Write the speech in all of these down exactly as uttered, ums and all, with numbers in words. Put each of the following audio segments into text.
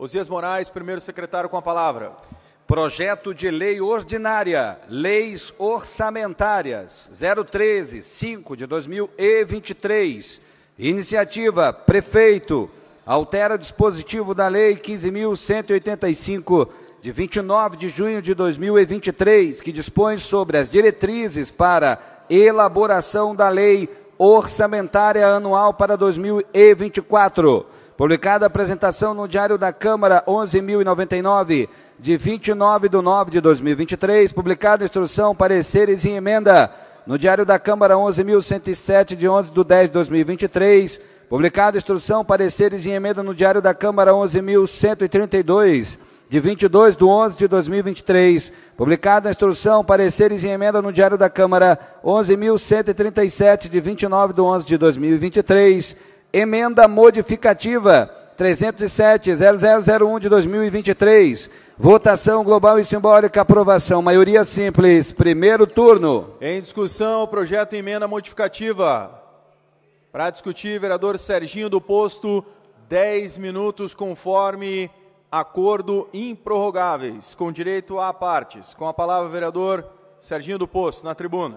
Osias Moraes, primeiro secretário, com a palavra. Projeto de Lei Ordinária, Leis Orçamentárias, zero treze, cinco de dois mil e vinte e três. Iniciativa, Prefeito, altera o dispositivo da Lei quinze mil cento e oitenta e cinco, de vinte e nove de junho de dois mil e vinte e três, que dispõe sobre as diretrizes para elaboração da Lei Orçamentária Anual para dois mil e vinte e quatro. Publicada a apresentação no Diário da Câmara onze mil e noventa e nove, de vinte e nove de nove de dois mil e vinte e três, publicada a instrução, pareceres e emenda no Diário da Câmara onze mil cento e sete, de onze de dez de dois mil e vinte e três, publicada a instrução, pareceres e emenda no Diário da Câmara onze mil cento e trinta e dois, de vinte e dois de onze de dois mil e vinte e três, publicada a instrução, pareceres e emenda no Diário da Câmara onze mil cento e trinta e sete, de vinte e nove de onze de dois mil e vinte e três, emenda modificativa trezentos e sete, zero zero zero um de dois mil e vinte e três, votação global e simbólica, aprovação, maioria simples, primeiro turno. Em discussão, o projeto emenda modificativa. Para discutir, vereador Serginho do Posto, dez minutos conforme acordo improrrogáveis, com direito a partes. Com a palavra, vereador Serginho do Posto, na tribuna.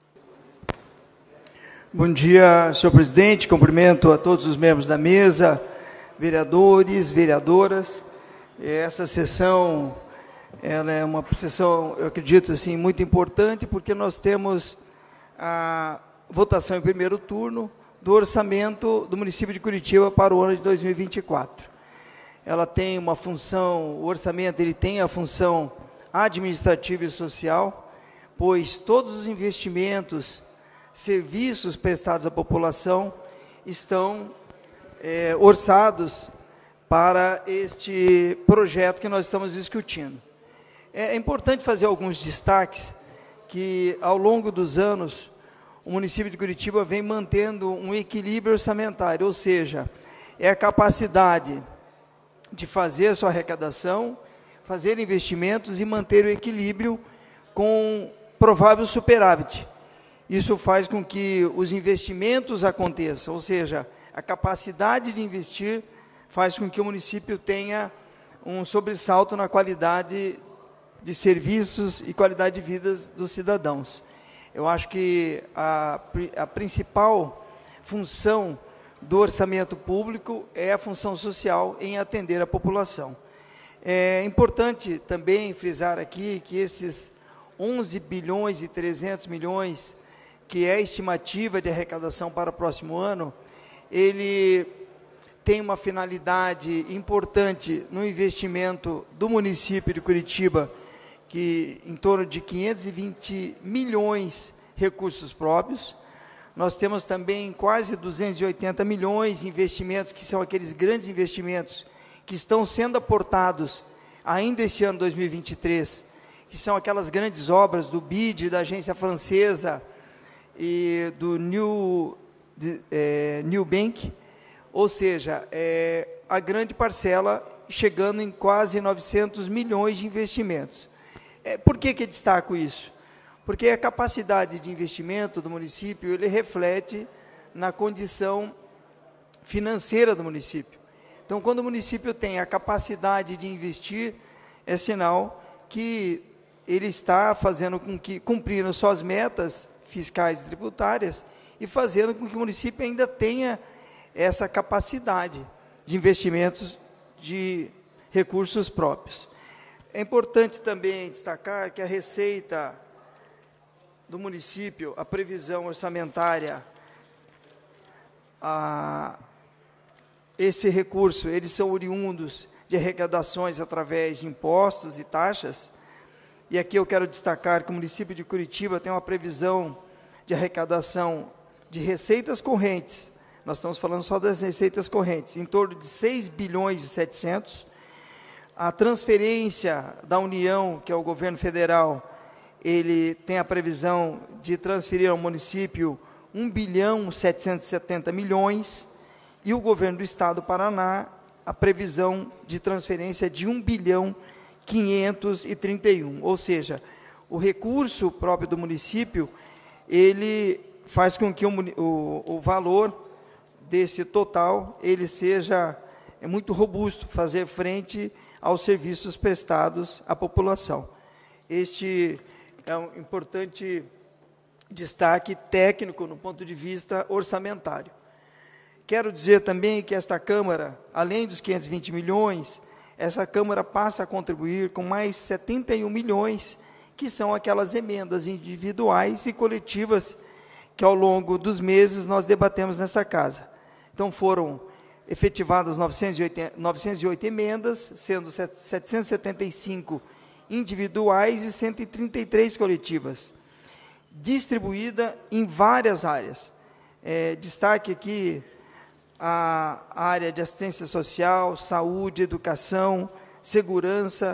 Bom dia, senhor presidente, cumprimento a todos os membros da mesa, vereadores, vereadoras. Essa sessão, ela é uma sessão, eu acredito, assim, muito importante, porque nós temos a votação em primeiro turno do orçamento do município de Curitiba para o ano de dois mil e vinte e quatro. Ela tem uma função, o orçamento ele tem a função administrativa e social, pois todos os investimentos, serviços prestados à população estão é, orçados para este projeto que nós estamos discutindo. É importante fazer alguns destaques que, ao longo dos anos, o município de Curitiba vem mantendo um equilíbrio orçamentário, ou seja, é a capacidade de fazer a sua arrecadação, fazer investimentos e manter o equilíbrio com provável superávit. Isso faz com que os investimentos aconteçam, ou seja, a capacidade de investir faz com que o município tenha um sobressalto na qualidade de serviços e qualidade de vida dos cidadãos. Eu acho que a, a principal função do orçamento público é a função social em atender a população. É importante também frisar aqui que esses onze bilhões e trezentos milhões, que é a estimativa de arrecadação para o próximo ano, ele tem uma finalidade importante no investimento do município de Curitiba, que em torno de quinhentos e vinte milhões recursos próprios. Nós temos também quase duzentos e oitenta milhões de investimentos, que são aqueles grandes investimentos que estão sendo aportados ainda este ano dois mil e vinte e três, que são aquelas grandes obras do B I D, da agência francesa e do New, de, é, New Bank, ou seja, é, a grande parcela chegando em quase novecentos milhões de investimentos. É, por que que eu destaco isso? Porque a capacidade de investimento do município, ele reflete na condição financeira do município. Então, quando o município tem a capacidade de investir, é sinal que ele está fazendo com que, cumprindo suas metas fiscais e tributárias e fazendo com que o município ainda tenha essa capacidade de investimentos de recursos próprios. É importante também destacar que a receita do município, a previsão orçamentária, a, esse recurso, eles são oriundos de arrecadações através de impostos e taxas, e aqui eu quero destacar que o município de Curitiba tem uma previsão de arrecadação de receitas correntes, nós estamos falando só das receitas correntes, em torno de seis bilhões e setecentos. A transferência da União, que é o governo federal, ele tem a previsão de transferir ao município um bilhão setecentos e setenta milhões, e o governo do estado do Paraná, a previsão de transferência de um bilhão quinhentos e trinta e um, ou seja, o recurso próprio do município, ele faz com que o, o, o valor desse total, ele seja é muito robusto fazer frente aos serviços prestados à população. Este é um importante destaque técnico no ponto de vista orçamentário. Quero dizer também que esta Câmara, além dos quinhentos e vinte milhões, essa Câmara passa a contribuir com mais setenta e um milhões, que são aquelas emendas individuais e coletivas que ao longo dos meses nós debatemos nessa casa. Então foram efetivadas novecentas e oito emendas, sendo setecentas e setenta e cinco individuais e cento e trinta e três coletivas, distribuída em várias áreas. É, destaque aqui a área de assistência social, saúde, educação, segurança,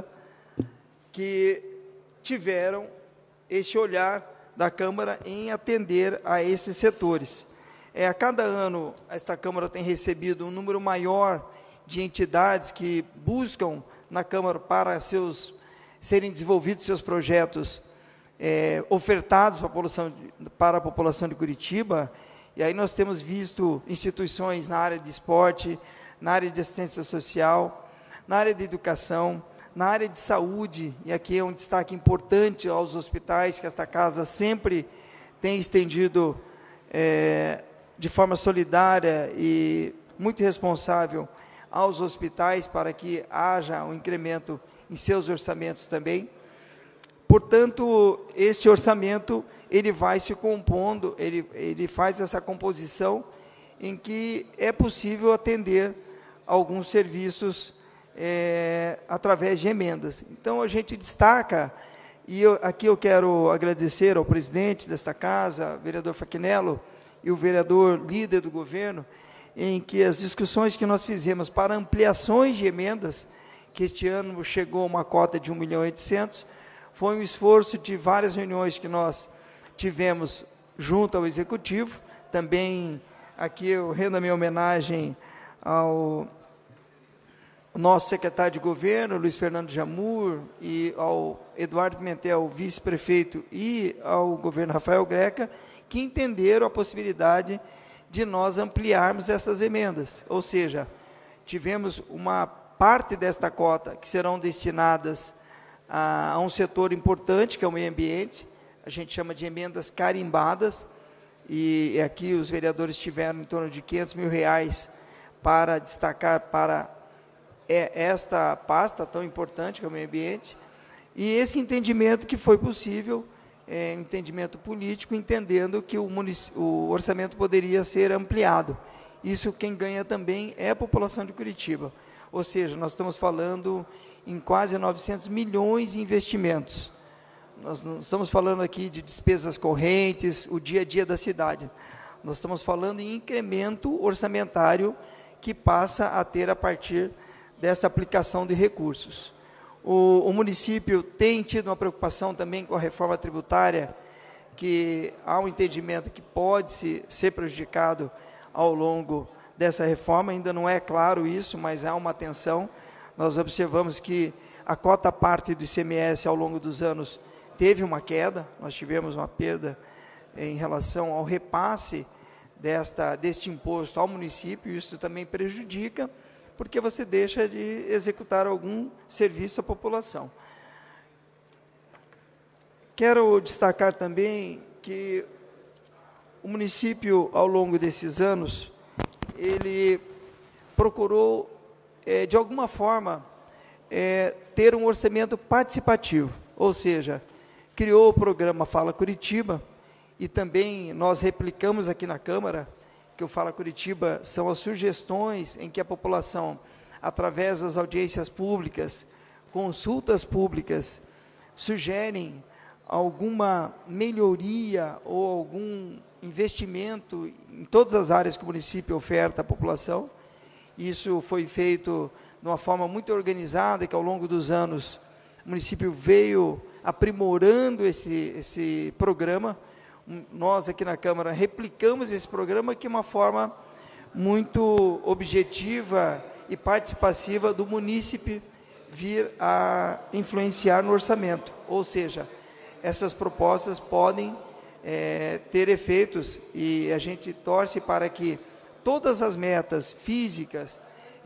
que tiveram esse olhar da Câmara em atender a esses setores. É, a cada ano, esta Câmara tem recebido um número maior de entidades que buscam na Câmara para seus, serem desenvolvidos seus projetos é, ofertados para a população, para a população de Curitiba. E aí nós temos visto instituições na área de esporte, na área de assistência social, na área de educação, na área de saúde, e aqui é um destaque importante aos hospitais, que esta casa sempre tem estendido é, de forma solidária e muito responsável aos hospitais para que haja um incremento em seus orçamentos também. Portanto, este orçamento, ele vai se compondo, ele, ele faz essa composição em que é possível atender alguns serviços é, através de emendas. Então, a gente destaca, e eu, aqui eu quero agradecer ao presidente desta casa, vereador Fachinello, e o vereador líder do governo, em que as discussões que nós fizemos para ampliações de emendas, que este ano chegou a uma cota de um milhão e oitocentos, foi um esforço de várias reuniões que nós tivemos junto ao Executivo. Também aqui eu rendo a minha homenagem ao nosso secretário de Governo, Luiz Fernando Jamur, e ao Eduardo Pimentel, vice-prefeito, e ao governo Rafael Greca, que entenderam a possibilidade de nós ampliarmos essas emendas. Ou seja, tivemos uma parte desta cota que serão destinadas a, a um setor importante, que é o meio ambiente. A gente chama de emendas carimbadas, e aqui os vereadores tiveram em torno de quinhentos mil reais para destacar para esta pasta tão importante, que é o meio ambiente, e esse entendimento que foi possível, é, entendimento político, entendendo que o, o orçamento poderia ser ampliado. Isso quem ganha também é a população de Curitiba. Ou seja, nós estamos falando em quase novecentos milhões de investimentos. Nós não estamos falando aqui de despesas correntes, o dia a dia da cidade. Nós estamos falando em incremento orçamentário que passa a ter a partir dessa aplicação de recursos. O, o município tem tido uma preocupação também com a reforma tributária, que há um entendimento que pode se, ser prejudicado ao longo dessa reforma. Ainda não é claro isso, mas há uma atenção. Nós observamos que a cota parte do I C M S ao longo dos anos teve uma queda, nós tivemos uma perda em relação ao repasse desta, deste imposto ao município, e isso também prejudica, porque você deixa de executar algum serviço à população. Quero destacar também que o município, ao longo desses anos, ele procurou, é, de alguma forma, é, ter um orçamento participativo, ou seja, criou o programa Fala Curitiba, e também nós replicamos aqui na Câmara, que o Fala Curitiba são as sugestões em que a população, através das audiências públicas, consultas públicas, sugerem alguma melhoria ou algum investimento em todas as áreas que o município oferta à população. Isso foi feito de uma forma muito organizada, que ao longo dos anos o município veio aprimorando esse, esse programa. Nós aqui na Câmara replicamos esse programa, que é uma forma muito objetiva e participativa do munícipe vir a influenciar no orçamento. Ou seja, essas propostas podem é, ter efeitos, e a gente torce para que todas as metas físicas,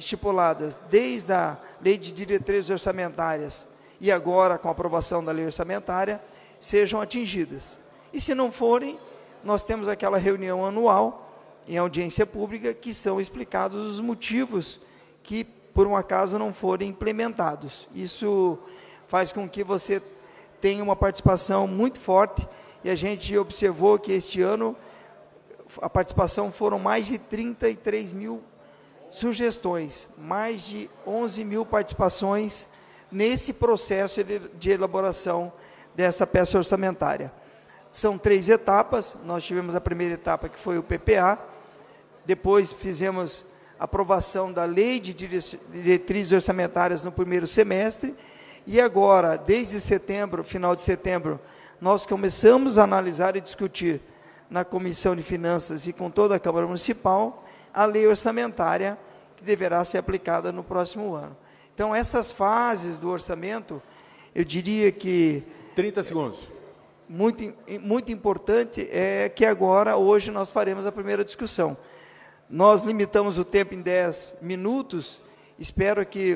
estipuladas desde a Lei de Diretrizes Orçamentárias e agora com a aprovação da lei orçamentária, sejam atingidas. E se não forem, nós temos aquela reunião anual, em audiência pública, que são explicados os motivos que, por um acaso, não forem implementados. Isso faz com que você tenha uma participação muito forte, e a gente observou que este ano a participação foram mais de trinta e três mil sugestões, mais de onze mil participações nesse processo de, de elaboração dessa peça orçamentária. São três etapas. Nós tivemos a primeira etapa, que foi o P P A, depois fizemos a aprovação da Lei de Diretrizes Orçamentárias no primeiro semestre, e agora, desde setembro, final de setembro, nós começamos a analisar e discutir na Comissão de Finanças e com toda a Câmara Municipal a lei orçamentária que deverá ser aplicada no próximo ano. Então, essas fases do orçamento, eu diria que... trinta segundos. Muito, muito importante é que agora, hoje, nós faremos a primeira discussão. Nós limitamos o tempo em dez minutos, espero que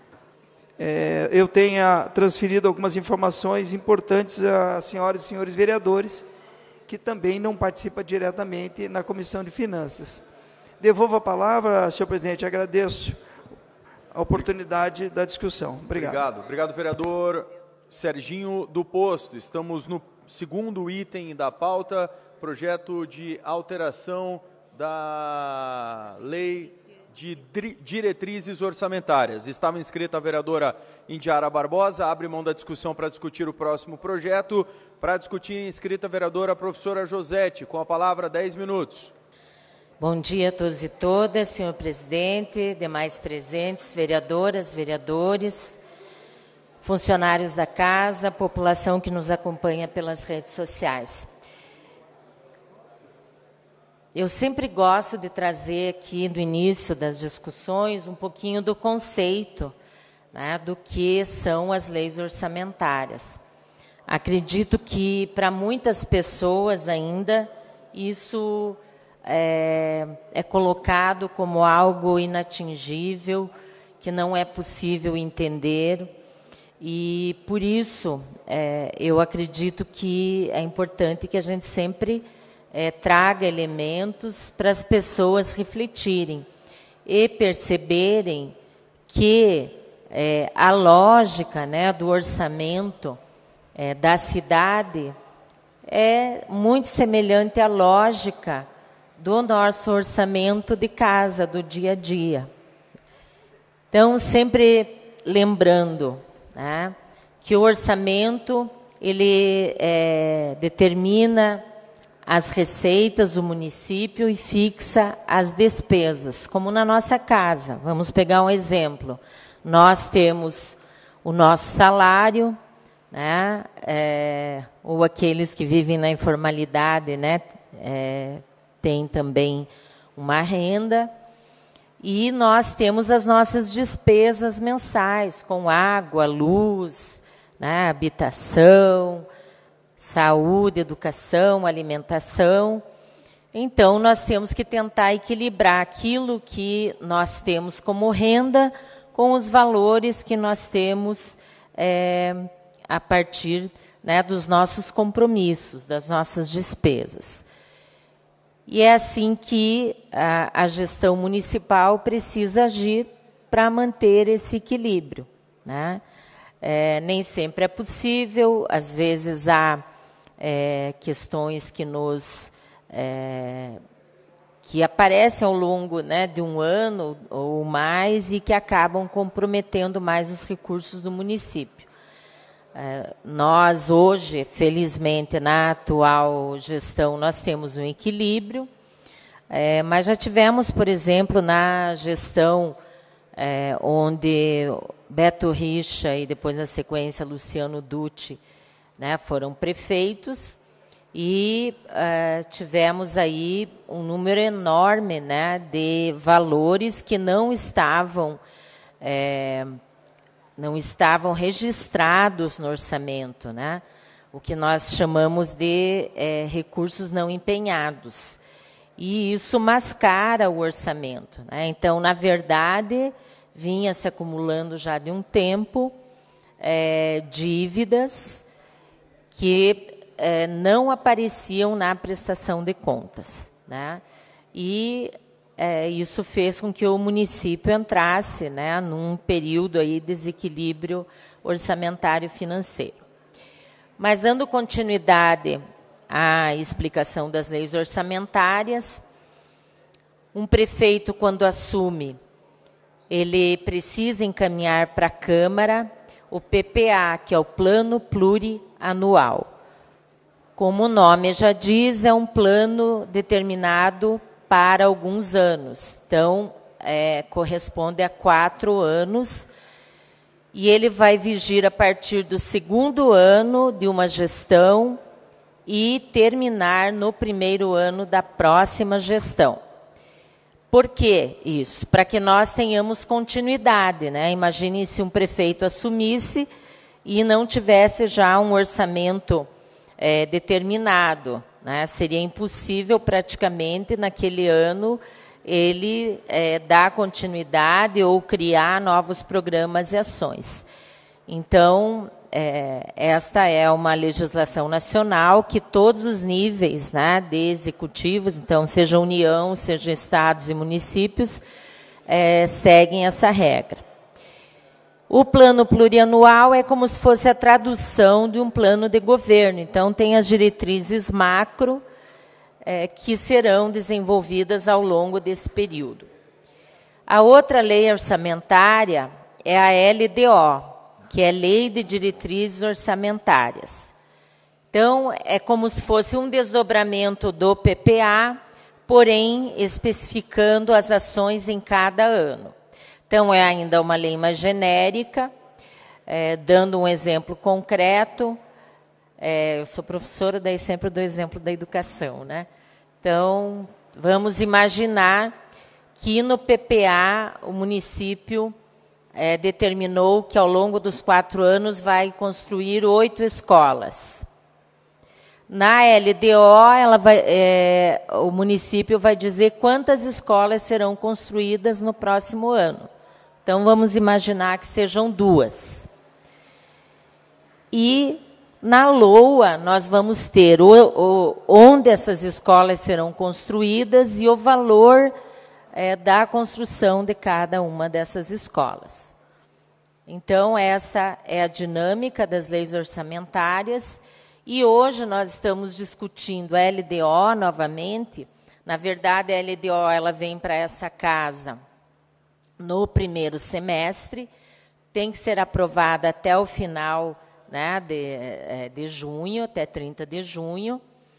é, eu tenha transferido algumas informações importantes às senhoras e senhores vereadores, que também não participam diretamente na Comissão de Finanças. Devolvo a palavra, senhor presidente, agradeço a oportunidade da discussão. Obrigado. Obrigado, Obrigado vereador Serginho do Posto. Estamos no segundo item da pauta, projeto de alteração da Lei de Diretrizes Orçamentárias. Estava inscrita a vereadora Indiara Barbosa, abre mão da discussão para discutir o próximo projeto. Para discutir, inscrita a vereadora professora Josete, com a palavra, dez minutos. Bom dia a todos e todas, senhor presidente, demais presentes, vereadoras, vereadores, funcionários da casa, população que nos acompanha pelas redes sociais. Eu sempre gosto de trazer aqui, no início das discussões, um pouquinho do conceito, né, do que são as leis orçamentárias. Acredito que, para muitas pessoas ainda, isso é, é colocado como algo inatingível, que não é possível entender, e, por isso, é, eu acredito que é importante que a gente sempre é, traga elementos para as pessoas refletirem e perceberem que é, a lógica, né, do orçamento é, da cidade é muito semelhante à lógica do nosso orçamento de casa, do dia a dia. Então, sempre lembrando, né, que o orçamento ele é, determina as receitas do município e fixa as despesas, como na nossa casa. Vamos pegar um exemplo. Nós temos o nosso salário, né, é, ou aqueles que vivem na informalidade, né, é, têm também uma renda, e nós temos as nossas despesas mensais, com água, luz, né, habitação, saúde, educação, alimentação. Então, nós temos que tentar equilibrar aquilo que nós temos como renda com os valores que nós temos é, a partir, né, dos nossos compromissos, das nossas despesas. E é assim que a, a gestão municipal precisa agir para manter esse equilíbrio, né? É, nem sempre é possível, às vezes há é, questões que nos é, que aparecem ao longo, né, de um ano ou mais e que acabam comprometendo mais os recursos do município. É, nós hoje, felizmente, na atual gestão, nós temos um equilíbrio, é, mas já tivemos, por exemplo, na gestão é, onde Beto Richa e depois, na sequência, Luciano Dutti, né, foram prefeitos, e uh, tivemos aí um número enorme, né, de valores que não estavam, é, não estavam registrados no orçamento, né, o que nós chamamos de é, recursos não empenhados. e isso mascara o orçamento, né? Então, na verdade, vinha se acumulando já de um tempo é, dívidas que é, não apareciam na prestação de contas, né? E é, isso fez com que o município entrasse, né, num período aí de desequilíbrio orçamentário financeiro. Mas, dando continuidade à explicação das leis orçamentárias, um prefeito, quando assume, ele precisa encaminhar para a Câmara o P P A, que é o Plano Plurianual. Como o nome já diz, é um plano determinado para alguns anos. Então, é, corresponde a quatro anos, e ele vai vigir a partir do segundo ano de uma gestão e terminar no primeiro ano da próxima gestão. Por que isso? Para que nós tenhamos continuidade, né? Imagine se um prefeito assumisse e não tivesse já um orçamento é, determinado, né? Seria impossível, praticamente, naquele ano, ele é, dar continuidade ou criar novos programas e ações. Então, é, esta é uma legislação nacional que todos os níveis, né, de executivos, então, seja União, seja estados e municípios, é, seguem essa regra. O plano plurianual é como se fosse a tradução de um plano de governo. Então, tem as diretrizes macro, é, que serão desenvolvidas ao longo desse período. A outra lei orçamentária é a L D O, que é Lei de Diretrizes Orçamentárias. Então, é como se fosse um desdobramento do P P A, porém especificando as ações em cada ano. Então, é ainda uma lei mais genérica, é, dando um exemplo concreto. É, eu sou professora, daí sempre dou exemplo da educação, né? Então, vamos imaginar que no P P A o município é, determinou que ao longo dos quatro anos vai construir oito escolas. Na L D O, ela vai, é, o município vai dizer quantas escolas serão construídas no próximo ano. Então, vamos imaginar que sejam duas. E na LOA, nós vamos ter o, o, onde essas escolas serão construídas e o valor é, da construção de cada uma dessas escolas. Então, essa é a dinâmica das leis orçamentárias. E hoje nós estamos discutindo a L D O novamente. Na verdade, a L D O ela vem para essa casa no primeiro semestre, tem que ser aprovada até o final, né, de, de junho, até trinta de junho.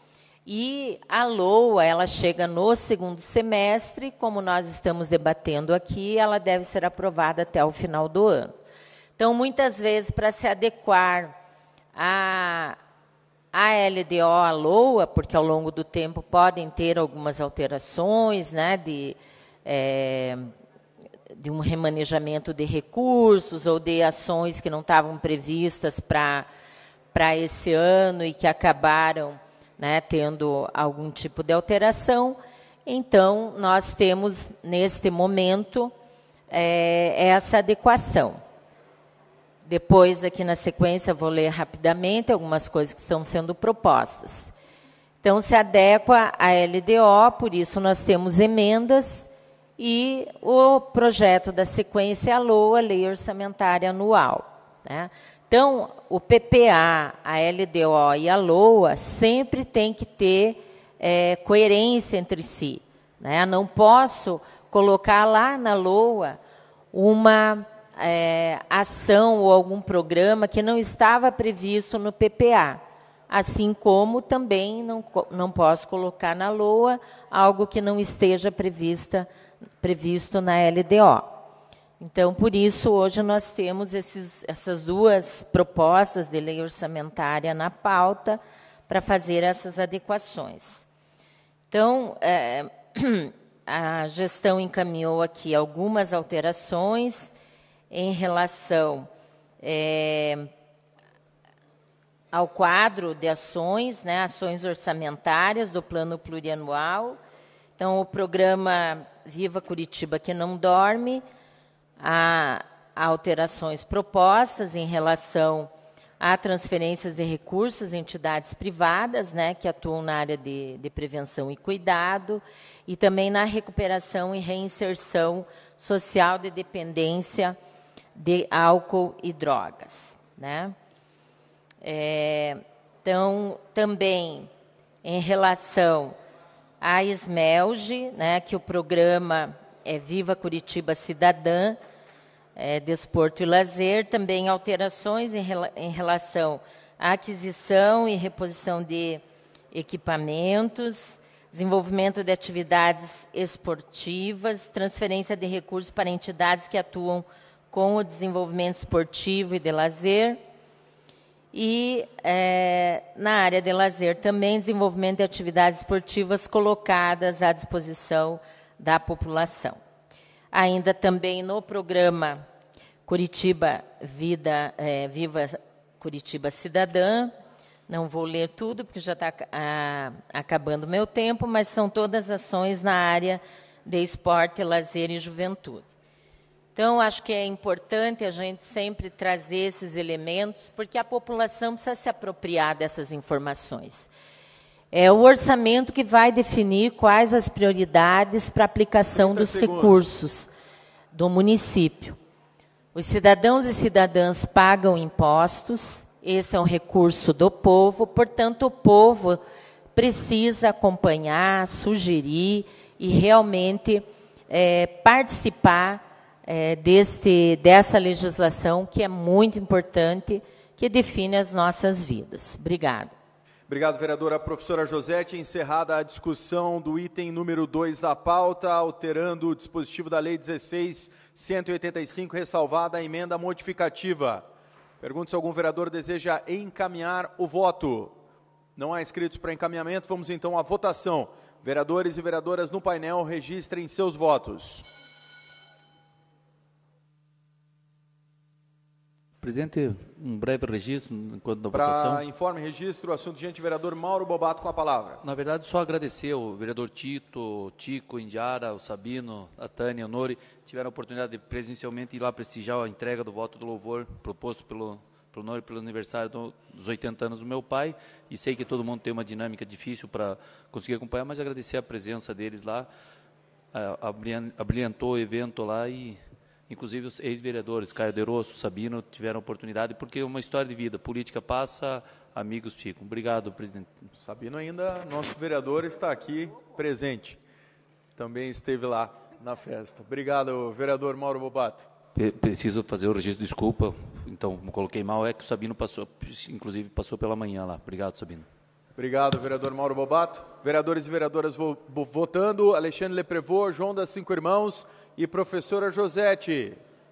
E a LOA ela chega no segundo semestre, como nós estamos debatendo aqui, ela deve ser aprovada até o final do ano. Então, muitas vezes, para se adequar a a L D O, a LOA, porque ao longo do tempo podem ter algumas alterações, né, de, é, de um remanejamento de recursos ou de ações que não estavam previstas para para esse ano e que acabaram, né, tendo algum tipo de alteração. Então, nós temos, neste momento, é, essa adequação. Depois, aqui na sequência, vou ler rapidamente algumas coisas que estão sendo propostas. Então, se adequa à L D O, por isso nós temos emendas, e o projeto da sequência é a LOA, Lei Orçamentária Anual, né? Então, o P P A, a L D O e a LOA sempre tem que ter é, coerência entre si, né? Não posso colocar lá na LOA uma É, ação ou algum programa que não estava previsto no P P A, assim como também não, não posso colocar na LOA algo que não esteja prevista, previsto na L D O. Então, por isso, hoje nós temos esses, essas duas propostas de lei orçamentária na pauta para fazer essas adequações. Então, é, a gestão encaminhou aqui algumas alterações em relação é, ao quadro de ações, né, ações orçamentárias do plano plurianual. Então, o programa Viva Curitiba que não dorme, há alterações propostas em relação a transferências de recursos em entidades privadas, né, que atuam na área de, de prevenção e cuidado, e também na recuperação e reinserção social de dependência de álcool e drogas, né? É, então, também em relação à SMELG, né, que o programa é Viva Curitiba Cidadã, é, Desporto e Lazer, também alterações em, rela em relação à aquisição e reposição de equipamentos, desenvolvimento de atividades esportivas, transferência de recursos para entidades que atuam com o desenvolvimento esportivo e de lazer, e é, na área de lazer também desenvolvimento de atividades esportivas colocadas à disposição da população. Ainda também no programa Curitiba Vida, é, Viva Curitiba Cidadã, não vou ler tudo, porque já está acabando o meu tempo, mas são todas ações na área de esporte, lazer e juventude. Então, acho que é importante a gente sempre trazer esses elementos, porque a população precisa se apropriar dessas informações. É o orçamento que vai definir quais as prioridades para a aplicação dos segundos. recursos do município. Os cidadãos e cidadãs pagam impostos, esse é um recurso do povo, portanto, o povo precisa acompanhar, sugerir e realmente é, participar é, deste, dessa legislação, que é muito importante, que define as nossas vidas. Obrigada. Obrigado, vereadora professora Josete. Encerrada a discussão do item número dois da pauta, alterando o dispositivo da Lei dezesseis mil cento e oitenta e cinco, ressalvada a emenda modificativa. Pergunto se algum vereador deseja encaminhar o voto. Não há inscritos para encaminhamento, vamos então à votação. Vereadores e vereadoras no painel, registrem seus votos. Presidente, um breve registro enquanto da Para votação. Para informe e registro, o assunto diante, vereador Mauro Bobato com a palavra. Na verdade, só agradecer ao vereador Tito, Tico, Indiara, o Sabino, a Tânia, o Nori, tiveram a oportunidade de presencialmente ir lá prestigiar a entrega do voto do louvor proposto pelo, pelo Nori pelo aniversário do, dos oitenta anos do meu pai, e sei que todo mundo tem uma dinâmica difícil para conseguir acompanhar, mas agradecer a presença deles lá, abrilhantou o evento lá e... Inclusive os ex-vereadores, Caio De Rosso, Sabino, tiveram oportunidade, porque é uma história de vida. Política passa, amigos ficam. Obrigado, presidente. Sabino ainda, nosso vereador, está aqui presente. Também esteve lá na festa. Obrigado, vereador Mauro Bobato. Preciso fazer o registro, desculpa. Então, me coloquei mal, é que o Sabino passou, inclusive passou pela manhã lá. Obrigado, Sabino. Obrigado, vereador Mauro Bobato. Vereadores e vereadoras vo votando, Alexandre Leprevot, João das Cinco Irmãos e professora Josete.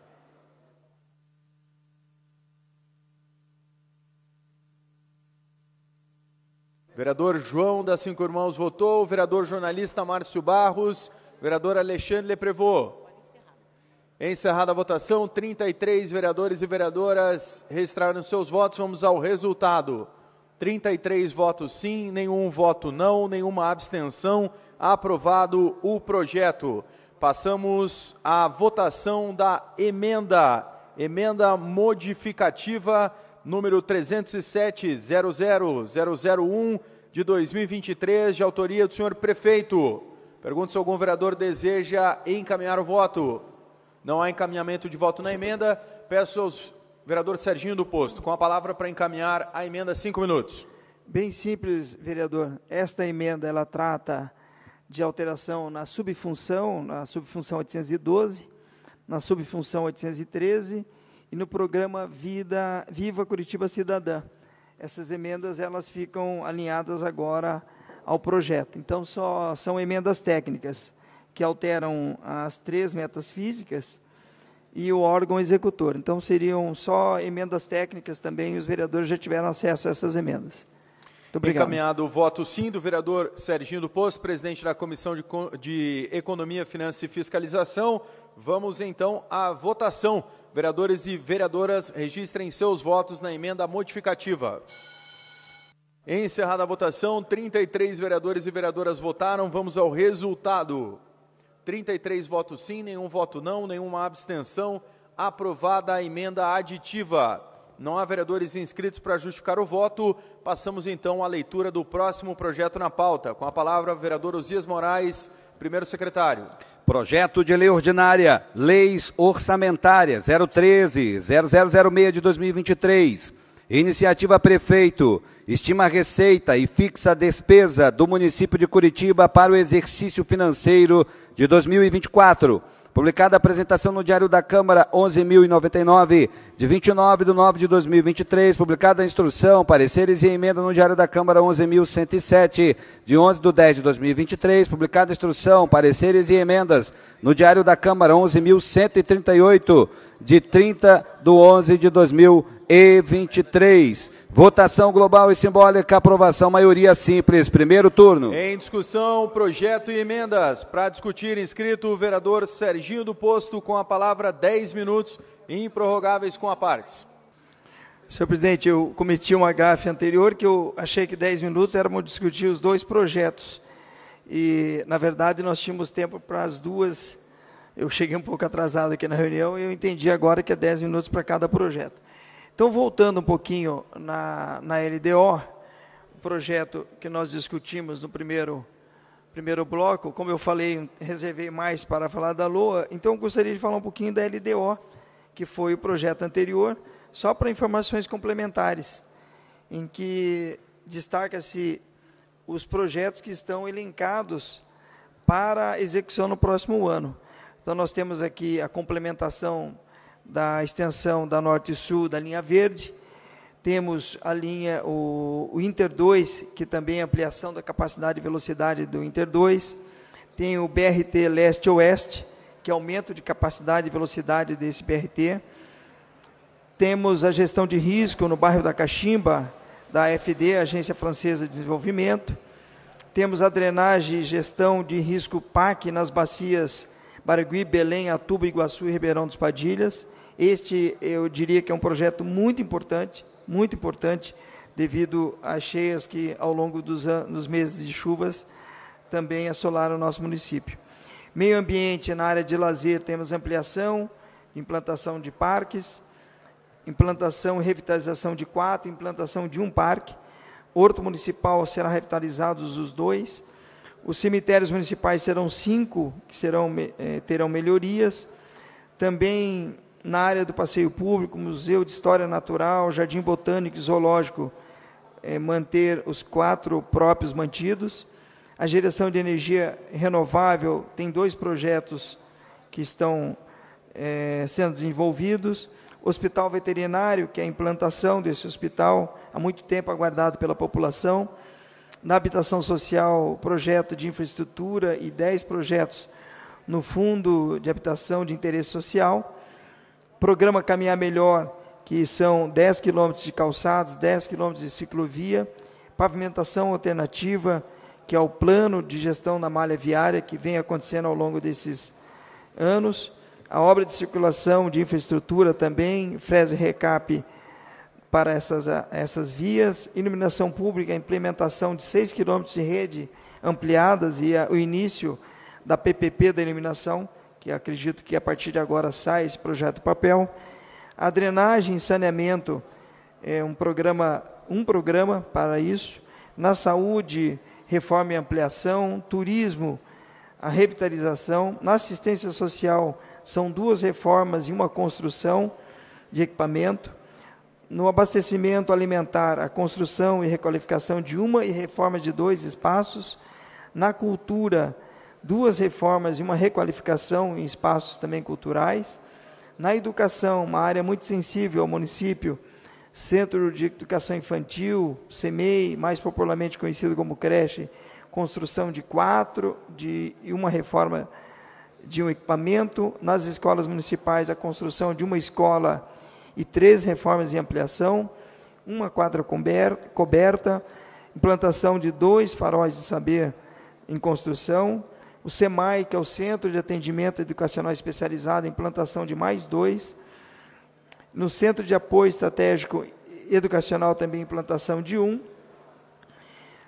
Vereador João das Cinco Irmãos votou, vereador jornalista Márcio Barros, vereador Alexandre Leprevot. Encerrada a votação, trinta e três vereadores e vereadoras registraram seus votos. Vamos ao resultado. trinta e três votos sim, nenhum voto não, nenhuma abstenção. Aprovado o projeto. Passamos à votação da emenda, emenda modificativa número trezentos e sete, zero zero zero zero um de dois mil e vinte e três, de autoria do senhor prefeito. Pergunto se algum vereador deseja encaminhar o voto. Não há encaminhamento de voto na emenda. Peço aos vereador Serginho do Posto, com a palavra para encaminhar a emenda, cinco minutos. Bem simples, vereador. Esta emenda, ela trata de alteração na subfunção, na subfunção oitocentos e doze, na subfunção oitocentos e treze e no programa Vida, Viva Curitiba Cidadã. Essas emendas, elas ficam alinhadas agora ao projeto. Então, só são emendas técnicas que alteram as três metas físicas e o órgão executor. Então, seriam só emendas técnicas também, e os vereadores já tiveram acesso a essas emendas. Muito obrigado. Encaminhado o voto sim do vereador Serginho do Posto, presidente da Comissão de, de Economia, Finanças e Fiscalização. Vamos, então, à votação. Vereadores e vereadoras, registrem seus votos na emenda modificativa. Encerrada a votação, trinta e três vereadores e vereadoras votaram. Vamos ao resultado. trinta e três votos sim, nenhum voto não, nenhuma abstenção. Aprovada a emenda aditiva. Não há vereadores inscritos para justificar o voto. Passamos então à leitura do próximo projeto na pauta. Com a palavra, vereador Osias Moraes, primeiro secretário. Projeto de lei ordinária, leis orçamentárias, zero treze, zero zero zero seis de dois mil e vinte e três. Iniciativa prefeito, estima a receita e fixa a despesa do município de Curitiba para o exercício financeiro de dois mil e vinte e quatro. Publicada a apresentação no Diário da Câmara onze mil e noventa e nove, de vinte e nove de nove de dois mil e vinte e três. Publicada a instrução, pareceres e emenda no Diário da Câmara onze mil cento e sete, de onze de dez de dois mil e vinte e três. Publicada a instrução, pareceres e emendas no Diário da Câmara onze mil cento e trinta e oito, de trinta de onze de dois mil e vinte e três. Votação global e simbólica, aprovação, maioria simples. Primeiro turno. Em discussão, projeto e emendas. Para discutir, inscrito o vereador Serginho do Posto, com a palavra, dez minutos, improrrogáveis com a partes. Senhor presidente, eu cometi uma gafe anterior, que eu achei que dez minutos éramos discutir os dois projetos. E, na verdade, nós tínhamos tempo para as duas. Eu cheguei um pouco atrasado aqui na reunião e eu entendi agora que é dez minutos para cada projeto. Então, voltando um pouquinho na, na L D O, o projeto que nós discutimos no primeiro, primeiro bloco, como eu falei, reservei mais para falar da L O A, então eu gostaria de falar um pouquinho da L D O, que foi o projeto anterior, só para informações complementares, em que destaca-se os projetos que estão elencados para execução no próximo ano. Então, nós temos aqui a complementação da extensão da Norte e Sul da linha verde, temos a linha, o, o Inter dois, que também é ampliação da capacidade e velocidade do Inter dois, tem o B R T Leste-Oeste, que é aumento de capacidade e velocidade desse B R T, temos a gestão de risco no bairro da Caximba, da A F D, Agência Francesa de Desenvolvimento, temos a drenagem e gestão de risco P A C nas bacias Barigui, Belém, Atuba, Iguaçu e Ribeirão dos Padilhas. Este, eu diria que é um projeto muito importante, muito importante, devido às cheias que, ao longo dos, anos, dos meses de chuvas, também assolaram o nosso município. Meio ambiente, na área de lazer, temos ampliação, implantação de parques, implantação e revitalização de quatro, implantação de um parque. Horto municipal será revitalizado os dois. Os cemitérios municipais serão cinco, que serão, eh, terão melhorias. Também na área do passeio público, Museu de História Natural, Jardim Botânico e Zoológico, eh, manter os quatro próprios mantidos. A geração de energia renovável tem dois projetos que estão eh, sendo desenvolvidos. Hospital veterinário, que é a implantação desse hospital, há muito tempo aguardado pela população. Na habitação social, projeto de infraestrutura e dez projetos no Fundo de Habitação de Interesse Social. Programa Caminhar Melhor, que são dez quilômetros de calçados, dez quilômetros de ciclovia. Pavimentação alternativa, que é o plano de gestão da malha viária, que vem acontecendo ao longo desses anos. A obra de circulação de infraestrutura também, Frese Recap, para essas, essas vias, iluminação pública, a implementação de seis quilômetros de rede ampliadas e a, o início da P P P da iluminação, que acredito que a partir de agora sai esse projeto do papel. A drenagem e saneamento, é um programa, um programa para isso. Na saúde, reforma e ampliação. Turismo, a revitalização. Na assistência social, são duas reformas e uma construção de equipamento. No abastecimento alimentar, a construção e requalificação de uma e reforma de dois espaços. Na cultura, duas reformas e uma requalificação em espaços também culturais. Na educação, uma área muito sensível ao município, Centro de Educação Infantil, CEMEI, mais popularmente conhecido como creche, construção de quatro de, e uma reforma de um equipamento. Nas escolas municipais, a construção de uma escola e três reformas em ampliação, uma quadra coberta, implantação de dois faróis de saber em construção, o SEMAI, que é o Centro de Atendimento Educacional Especializado, implantação de mais dois, no Centro de Apoio Estratégico Educacional também implantação de um,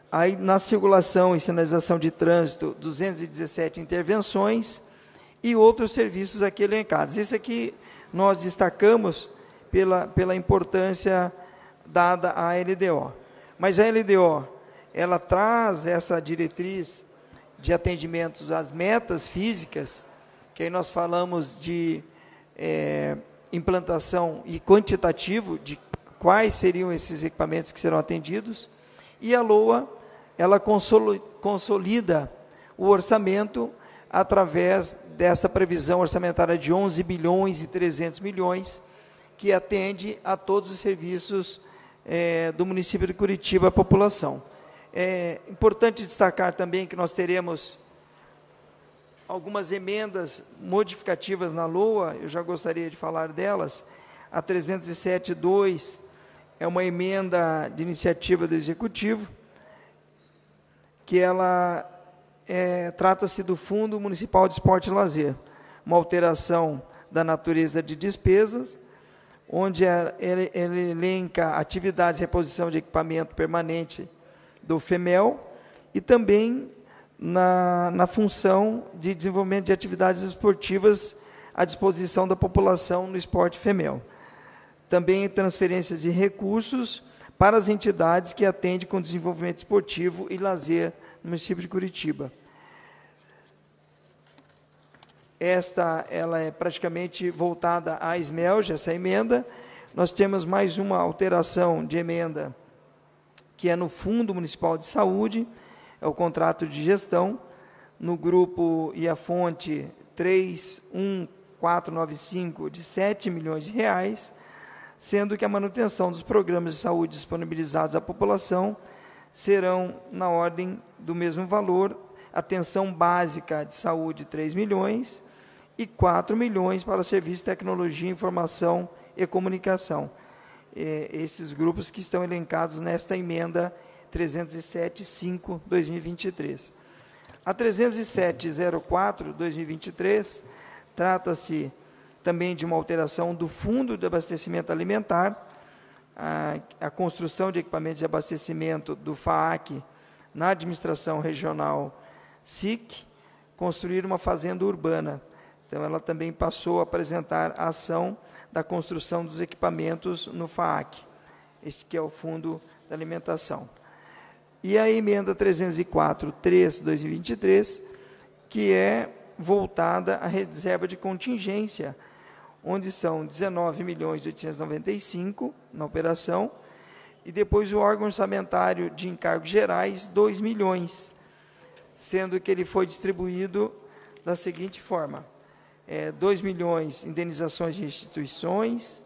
Aí, na circulação e sinalização de trânsito, duzentas e dezessete intervenções e outros serviços aqui elencados. Isso aqui nós destacamos pela, pela importância dada à L D O. Mas a L D O, ela traz essa diretriz de atendimentos às metas físicas, que aí nós falamos de é, implantação e quantitativo de quais seriam esses equipamentos que serão atendidos, e a LOA, ela consolida o orçamento através dessa previsão orçamentária de onze bilhões e trezentos milhões, que atende a todos os serviços é, do município de Curitiba, a população. É importante destacar também que nós teremos algumas emendas modificativas na LOA, eu já gostaria de falar delas. A trezentos e sete ponto dois é uma emenda de iniciativa do Executivo, que ela é, trata-se do Fundo Municipal de Esporte e Lazer, uma alteração da natureza de despesas, onde ele, ele elenca atividades de reposição de equipamento permanente do FEMEL e também na, na função de desenvolvimento de atividades esportivas à disposição da população no esporte FEMEL. Também transferências de recursos para as entidades que atendem com desenvolvimento esportivo e lazer no município de Curitiba. Esta, ela é praticamente voltada à SMELG, essa emenda. Nós temos mais uma alteração de emenda, que é no Fundo Municipal de Saúde, é o contrato de gestão, no grupo e a fonte três um quatro nove cinco, de sete milhões de reais, sendo que a manutenção dos programas de saúde disponibilizados à população serão na ordem do mesmo valor, atenção básica de saúde, três milhões, e quatro milhões para serviço de tecnologia, informação e comunicação. É, esses grupos que estão elencados nesta emenda trezentos e sete ponto cinco barra dois mil e vinte e três. A trezentos e sete ponto zero quatro barra dois mil e vinte e três trata-se também de uma alteração do Fundo de Abastecimento Alimentar, a, a construção de equipamentos de abastecimento do FAAC na administração regional S I C, construir uma fazenda urbana. Então, ela também passou a apresentar a ação da construção dos equipamentos no FAAC, este que é o Fundo da Alimentação. E a emenda trezentos e quatro ponto três barra dois mil e vinte e três, que é voltada à reserva de contingência, onde são dezenove milhões oitocentos e noventa e cinco na operação, e depois o órgão orçamentário de encargos gerais, dois milhões, sendo que ele foi distribuído da seguinte forma: é, dois milhões indenizações de instituições,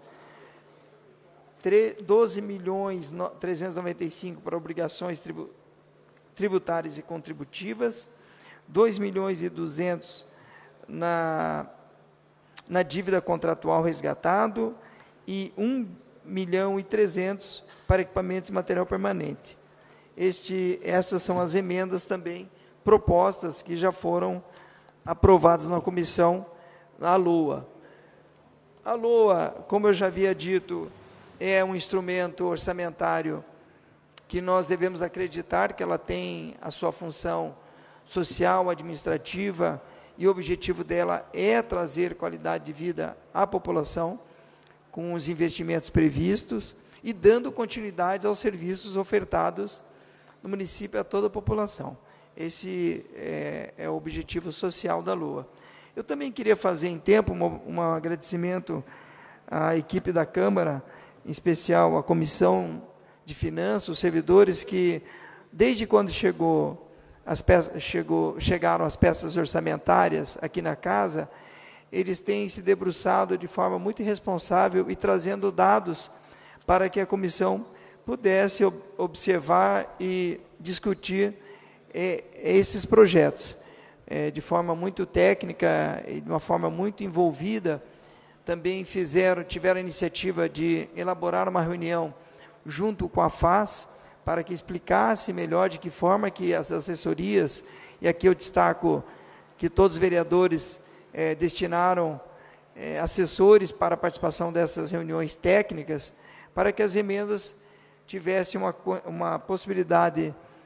doze milhões trezentos e noventa e cinco para obrigações tribu, tributárias e contributivas, dois milhões e duzentos na, na dívida contratual resgatado e um milhão e trezentos para equipamentos e material permanente. Este, essas são as emendas também propostas que já foram aprovadas na comissão, na LOA. A LOA, como eu já havia dito, é um instrumento orçamentário que nós devemos acreditar que ela tem a sua função social, administrativa, e o objetivo dela é trazer qualidade de vida à população, com os investimentos previstos, e dando continuidade aos serviços ofertados no município a toda a população. Esse é, é o objetivo social da LOA. Eu também queria fazer em tempo um, um agradecimento à equipe da Câmara, em especial à Comissão de Finanças, os servidores que, desde quando chegou as peças, chegou, chegaram as peças orçamentárias aqui na casa, eles têm se debruçado de forma muito irresponsável e trazendo dados para que a comissão pudesse ob- observar e discutir é, esses projetos. É, de forma muito técnica e de uma forma muito envolvida. Também fizeram, tiveram a iniciativa de elaborar uma reunião junto com a F A S, para que explicasse melhor de que forma que as assessorias, e aqui eu destaco que todos os vereadores é, destinaram é, assessores para a participação dessas reuniões técnicas, para que as emendas tivessem uma, uma possibilidade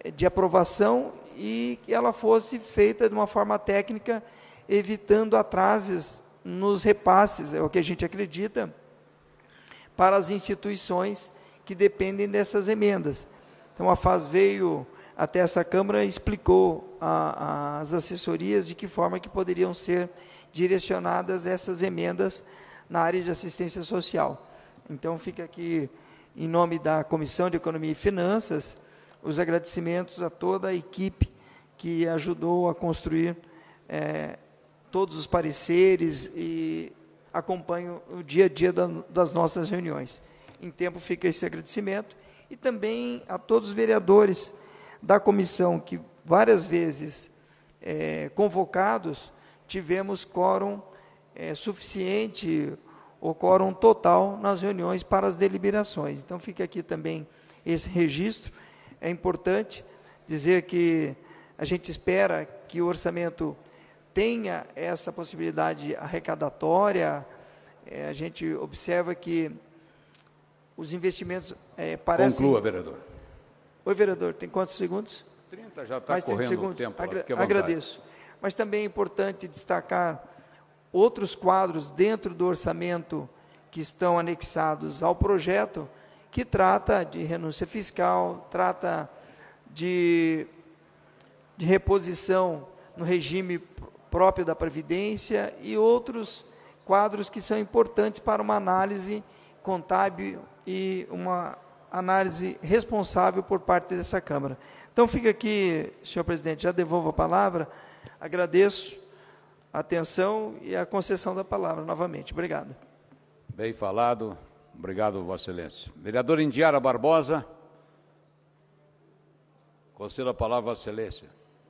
de aprovação e que ela fosse feita de uma forma técnica, evitando atrasos nos repasses, é o que a gente acredita, para as instituições que dependem dessas emendas. Então, a F A S veio até essa Câmara e explicou a, as assessorias de que forma que poderiam ser direcionadas essas emendas na área de assistência social. Então, fica aqui, em nome da Comissão de Economia e Finanças, os agradecimentos a toda a equipe que ajudou a construir é, todos os pareceres e acompanham o dia a dia da, das nossas reuniões. Em tempo fica esse agradecimento e também a todos os vereadores da comissão que várias vezes é, convocados, tivemos quórum é, suficiente ou quórum total nas reuniões para as deliberações. Então fica aqui também esse registro. É importante dizer que a gente espera que o orçamento tenha essa possibilidade arrecadatória. É, a gente observa que os investimentos é, parecem... Conclua, vereador. Oi, vereador, tem quantos segundos? trinta, já está correndo o tempo. Agra agradeço. Mas também é importante destacar outros quadros dentro do orçamento que estão anexados ao projeto, que trata de renúncia fiscal, trata de, de reposição no regime próprio da Previdência e outros quadros que são importantes para uma análise contábil e uma análise responsável por parte dessa Câmara. Então, fica aqui, senhor presidente, já devolvo a palavra, agradeço a atenção e a concessão da palavra novamente. Obrigado. Bem falado. Obrigado, Vossa Excelência. Vereador Indiara Barbosa. Concedo a palavra, Vossa Excelência.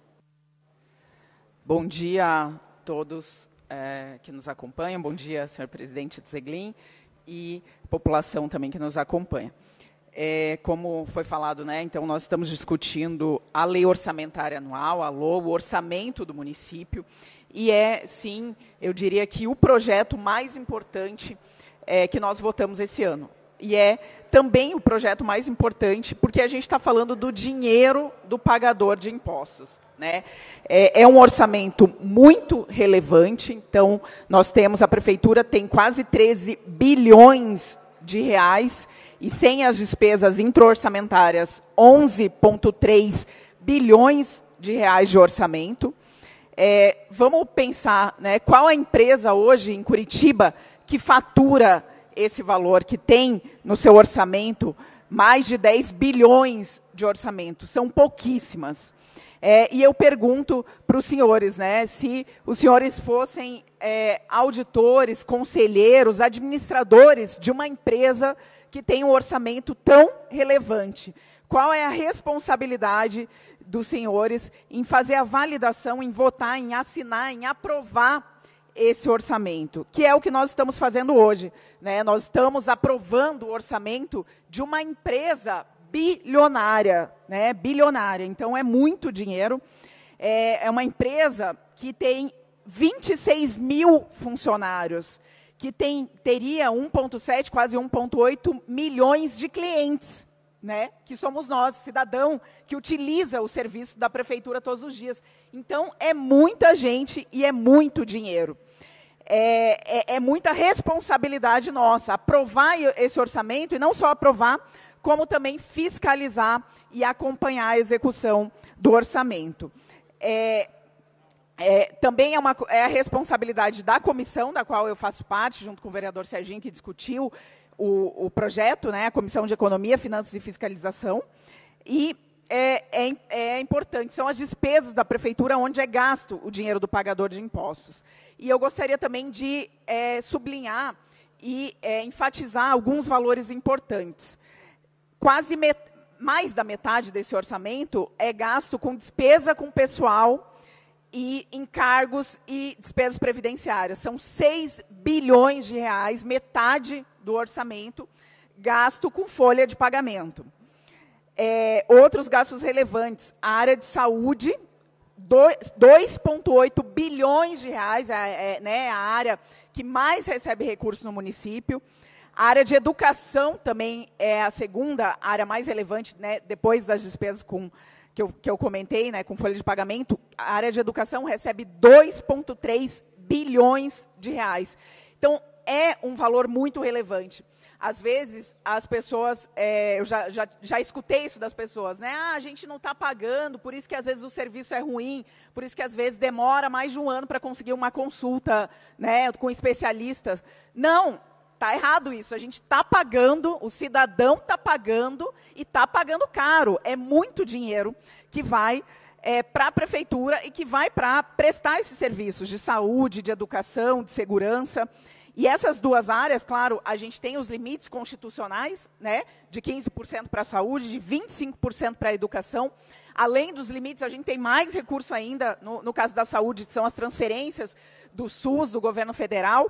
Bom dia a todos é, que nos acompanham. Bom dia, senhor presidente do Zeglin e população também que nos acompanha. É, como foi falado, né, então nós estamos discutindo a lei orçamentária anual, a L O, o orçamento do município, e é, sim, eu diria que o projeto mais importante é, que nós votamos esse ano. E é também o projeto mais importante porque a gente está falando do dinheiro do pagador de impostos, né? É, é um orçamento muito relevante, então nós temos, a Prefeitura tem quase treze bilhões de reais, e sem as despesas intra-orçamentárias, onze vírgula três bilhões de reais de orçamento. É, vamos pensar, né, qual a empresa hoje em Curitiba que fatura esse valor, que tem no seu orçamento mais de dez bilhões de orçamento? São pouquíssimas. É, e eu pergunto para os senhores, né, se os senhores fossem é, auditores, conselheiros, administradores de uma empresa que tem um orçamento tão relevante, qual é a responsabilidade dos senhores em fazer a validação, em votar, em assinar, em aprovar esse orçamento, que é o que nós estamos fazendo hoje, né? Nós estamos aprovando o orçamento de uma empresa bilionária, né? Bilionária, então é muito dinheiro. É, é uma empresa que tem vinte e seis mil funcionários, que tem, teria um vírgula sete, quase um vírgula oito milhões de clientes, né? Que somos nós, cidadão, que utiliza o serviço da Prefeitura todos os dias. Então, é muita gente e é muito dinheiro. É, é, é muita responsabilidade nossa aprovar esse orçamento, e não só aprovar, como também fiscalizar e acompanhar a execução do orçamento. É, é, também é, uma, é a responsabilidade da comissão, da qual eu faço parte, junto com o vereador Serginho, que discutiu o, o projeto, né, a Comissão de Economia, Finanças e Fiscalização, e é, é, é importante, são as despesas da Prefeitura onde é gasto o dinheiro do pagador de impostos. E eu gostaria também de é, sublinhar e é, enfatizar alguns valores importantes. Quase met... mais da metade desse orçamento é gasto com despesa com pessoal e encargos e despesas previdenciárias. São seis bilhões de reais, metade do orçamento, gasto com folha de pagamento. É, outros gastos relevantes, a área de saúde, dois vírgula oito bilhões de reais, é, é, né, a área que mais recebe recursos no município. A área de educação também é a segunda área mais relevante, né, depois das despesas com que eu, que eu comentei, né, com folha de pagamento, a área de educação recebe dois vírgula três bilhões de reais. Então, é um valor muito relevante. Às vezes, as pessoas, é, eu já, já, já escutei isso das pessoas, né? Ah, a gente não está pagando, por isso que às vezes o serviço é ruim, por isso que às vezes demora mais de um ano para conseguir uma consulta, né, com especialistas. Não, está errado isso. A gente está pagando, o cidadão está pagando e está pagando caro. É muito dinheiro que vai é, para a prefeitura e que vai para prestar esses serviços de saúde, de educação, de segurança. E essas duas áreas, claro, a gente tem os limites constitucionais, né, de quinze por cento para a saúde, de vinte e cinco por cento para a educação. Além dos limites, a gente tem mais recurso ainda, no, no caso da saúde, que são as transferências do SUS, do governo federal.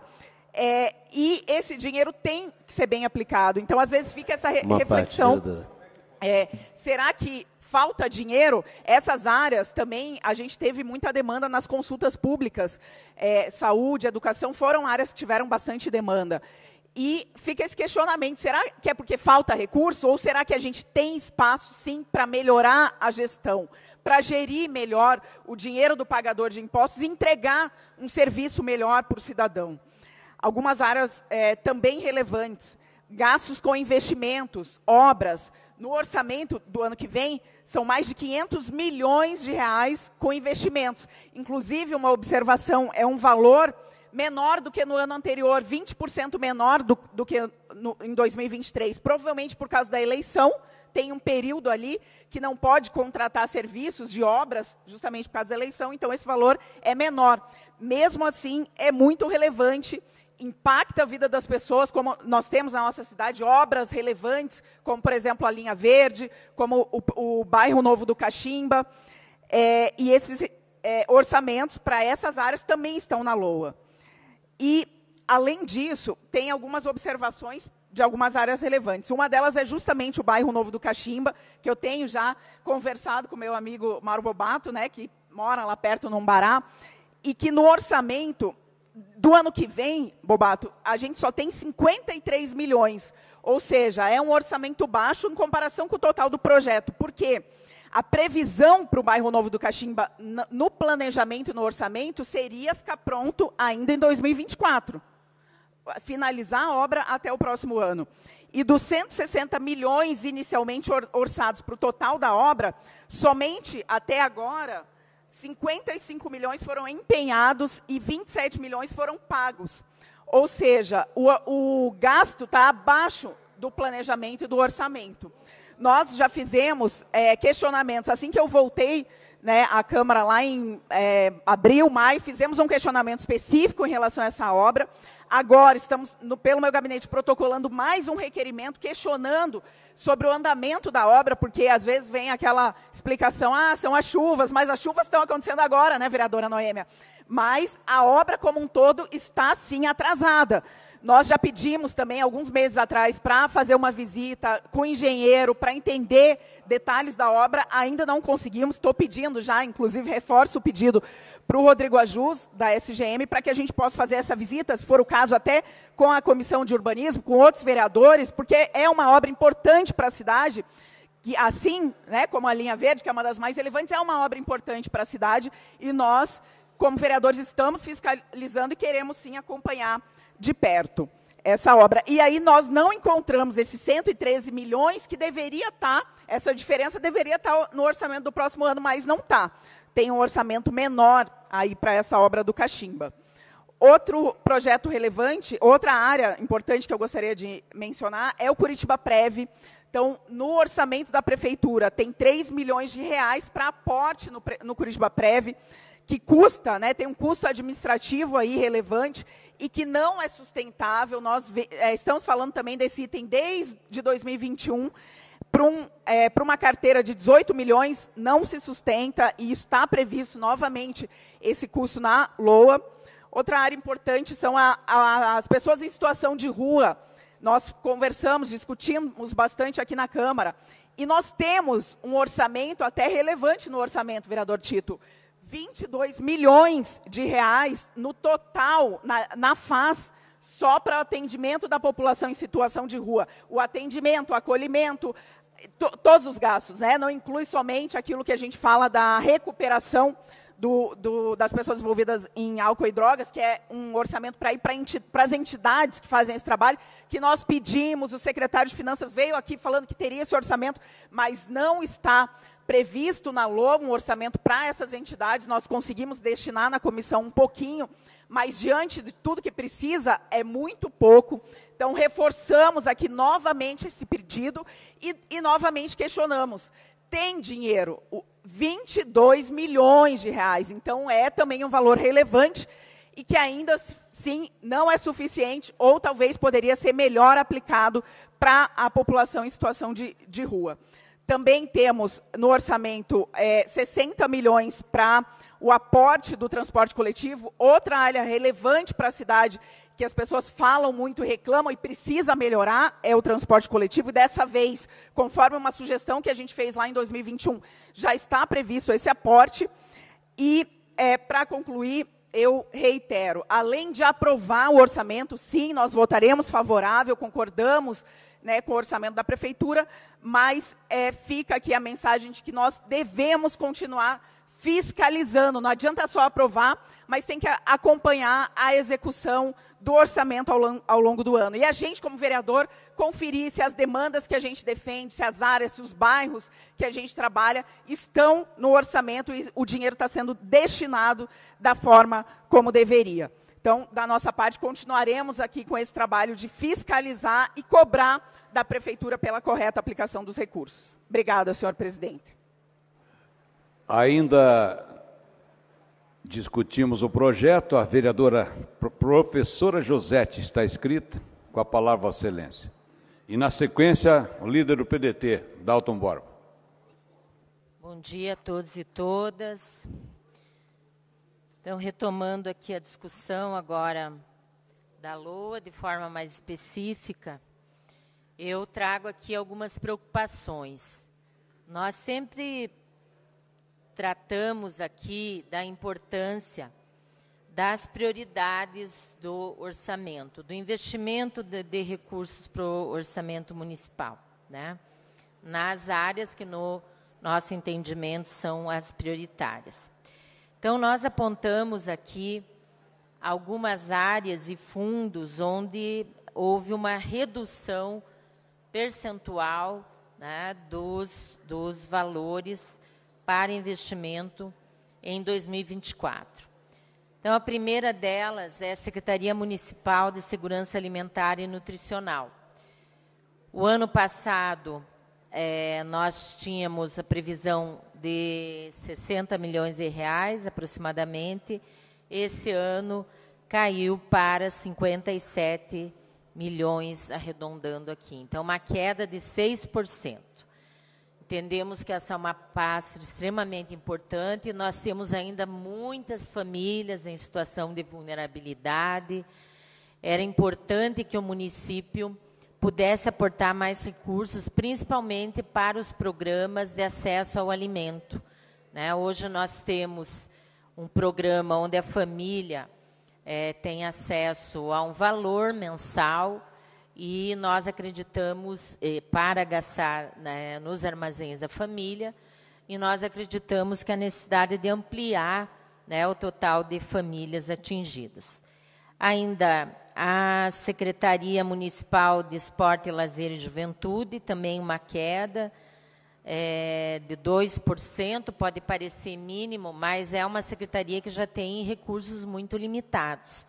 É, e esse dinheiro tem que ser bem aplicado. Então, às vezes, fica essa re reflexão. Parte, é, será que falta dinheiro? Essas áreas também, a gente teve muita demanda nas consultas públicas. É, saúde, educação, foram áreas que tiveram bastante demanda. E fica esse questionamento, será que é porque falta recurso ou será que a gente tem espaço, sim, para melhorar a gestão, para gerir melhor o dinheiro do pagador de impostos e entregar um serviço melhor para o cidadão? Algumas áreas é, também relevantes, gastos com investimentos, obras. No orçamento do ano que vem, são mais de quinhentos milhões de reais com investimentos. Inclusive, uma observação, é um valor menor do que no ano anterior, vinte por cento menor do, do que no, em dois mil e vinte e três. Provavelmente por causa da eleição, tem um período ali que não pode contratar serviços de obras, justamente por causa da eleição, então esse valor é menor. Mesmo assim, é muito relevante, impacta a vida das pessoas, como nós temos na nossa cidade obras relevantes, como, por exemplo, a Linha Verde, como o, o bairro Novo do Caximba, é, e esses é, orçamentos para essas áreas também estão na LOA. E, além disso, tem algumas observações de algumas áreas relevantes. Uma delas é justamente o bairro Novo do Caximba, que eu tenho já conversado com o meu amigo Mauro Bobato, né, que mora lá perto, no Umbará, e que no orçamento do ano que vem, Bobato, a gente só tem cinquenta e três milhões, ou seja, é um orçamento baixo em comparação com o total do projeto. Por quê? A previsão para o bairro Novo do Caximba, no planejamento e no orçamento, seria ficar pronto ainda em dois mil e vinte e quatro. Finalizar a obra até o próximo ano. E dos cento e sessenta milhões inicialmente orçados para o total da obra, somente até agora, cinquenta e cinco milhões foram empenhados e vinte e sete milhões foram pagos. Ou seja, o, o gasto está abaixo do planejamento e do orçamento. Nós já fizemos é, questionamentos. Assim que eu voltei, né, à Câmara lá em é, abril, maio, fizemos um questionamento específico em relação a essa obra. Agora, estamos, no, pelo meu gabinete, protocolando mais um requerimento, questionando sobre o andamento da obra, porque, às vezes, vem aquela explicação, ah, são as chuvas, mas as chuvas estão acontecendo agora, né, vereadora Noêmia? Mas a obra, como um todo, está, sim, atrasada. Nós já pedimos também, alguns meses atrás, para fazer uma visita com o engenheiro, para entender detalhes da obra, ainda não conseguimos, estou pedindo já, inclusive reforço o pedido para o Rodrigo Ajus, da S G M, para que a gente possa fazer essa visita, se for o caso até com a Comissão de Urbanismo, com outros vereadores, porque é uma obra importante para a cidade, que assim, né, como a Linha Verde, que é uma das mais relevantes, é uma obra importante para a cidade, e nós, como vereadores, estamos fiscalizando e queremos, sim, acompanhar de perto essa obra. E aí nós não encontramos esses cento e treze milhões que deveria estar, essa diferença deveria estar no orçamento do próximo ano, mas não está. Tem um orçamento menor aí para essa obra do Caximba. Outro projeto relevante, outra área importante que eu gostaria de mencionar é o Curitiba Prev. Então, no orçamento da prefeitura, tem três milhões de reais para aporte no, no Curitiba Prev, que custa, né, tem um custo administrativo aí relevante e que não é sustentável. Nós é, estamos falando também desse item desde dois mil e vinte e um, para um, é, para uma carteira de dezoito milhões, não se sustenta e está previsto novamente esse custo na LOA. Outra área importante são a, a, as pessoas em situação de rua. Nós conversamos, discutimos bastante aqui na Câmara, e nós temos um orçamento até relevante no orçamento, vereador Tito, vinte e dois milhões de reais no total, na, na F A S, só para o atendimento da população em situação de rua. O atendimento, o acolhimento, to, todos os gastos, né? Não inclui somente aquilo que a gente fala da recuperação do, do, das pessoas envolvidas em álcool e drogas, que é um orçamento para ir para as entidades que fazem esse trabalho, que nós pedimos, o secretário de Finanças veio aqui falando que teria esse orçamento, mas não está previsto na L O um orçamento para essas entidades. Nós conseguimos destinar na comissão um pouquinho, mas diante de tudo que precisa, é muito pouco. Então, reforçamos aqui novamente esse pedido e, e novamente questionamos. Tem dinheiro, vinte e dois milhões de reais, então é também um valor relevante e que ainda, sim, não é suficiente ou talvez poderia ser melhor aplicado para a população em situação de, de rua. Também temos no orçamento é, sessenta milhões para o aporte do transporte coletivo, outra área relevante para a cidade, que as pessoas falam muito, reclamam e precisa melhorar, é o transporte coletivo. E dessa vez, conforme uma sugestão que a gente fez lá em dois mil e vinte e um, já está previsto esse aporte. E, é, para concluir, eu reitero, além de aprovar o orçamento, sim, nós votaremos favorável, concordamos, né, com o orçamento da Prefeitura, mas é, fica aqui a mensagem de que nós devemos continuar fiscalizando. Não adianta só aprovar, mas tem que acompanhar a execução do orçamento ao, ao longo do ano. E a gente, como vereador, conferir se as demandas que a gente defende, se as áreas, se os bairros que a gente trabalha estão no orçamento e o dinheiro está sendo destinado da forma como deveria. Então, da nossa parte, continuaremos aqui com esse trabalho de fiscalizar e cobrar da Prefeitura pela correta aplicação dos recursos. Obrigada, senhor presidente. Ainda discutimos o projeto. A vereadora professora Josete está inscrita. Com a palavra, Vossa Excelência. E, na sequência, o líder do P D T, Dalton Borba. Bom dia a todos e todas. Então, retomando aqui a discussão agora da L O A, de forma mais específica, eu trago aqui algumas preocupações. Nós sempre tratamos aqui da importância das prioridades do orçamento, do investimento de, de recursos para o orçamento municipal, né? Nas áreas que, no nosso entendimento, são as prioritárias. Então, nós apontamos aqui algumas áreas e fundos onde houve uma redução percentual, né, dos, dos valores para investimento em dois mil e vinte e quatro. Então, a primeira delas é a Secretaria Municipal de Segurança Alimentar e Nutricional. O ano passado, é, nós tínhamos a previsão de sessenta milhões de reais, aproximadamente. Esse ano caiu para cinquenta e sete milhões, arredondando aqui. Então, uma queda de seis por cento. Entendemos que essa é uma pasta extremamente importante. Nós temos ainda muitas famílias em situação de vulnerabilidade. Era importante que o município pudesse aportar mais recursos, principalmente para os programas de acesso ao alimento, né? Hoje nós temos um programa onde a família é, tem acesso a um valor mensal e nós acreditamos, eh, para gastar, né, nos armazéns da família, e nós acreditamos que a necessidade de ampliar, né, o total de famílias atingidas. Ainda a Secretaria Municipal de Esporte, Lazer e Juventude, também uma queda é, de dois por cento, pode parecer mínimo, mas é uma secretaria que já tem recursos muito limitados.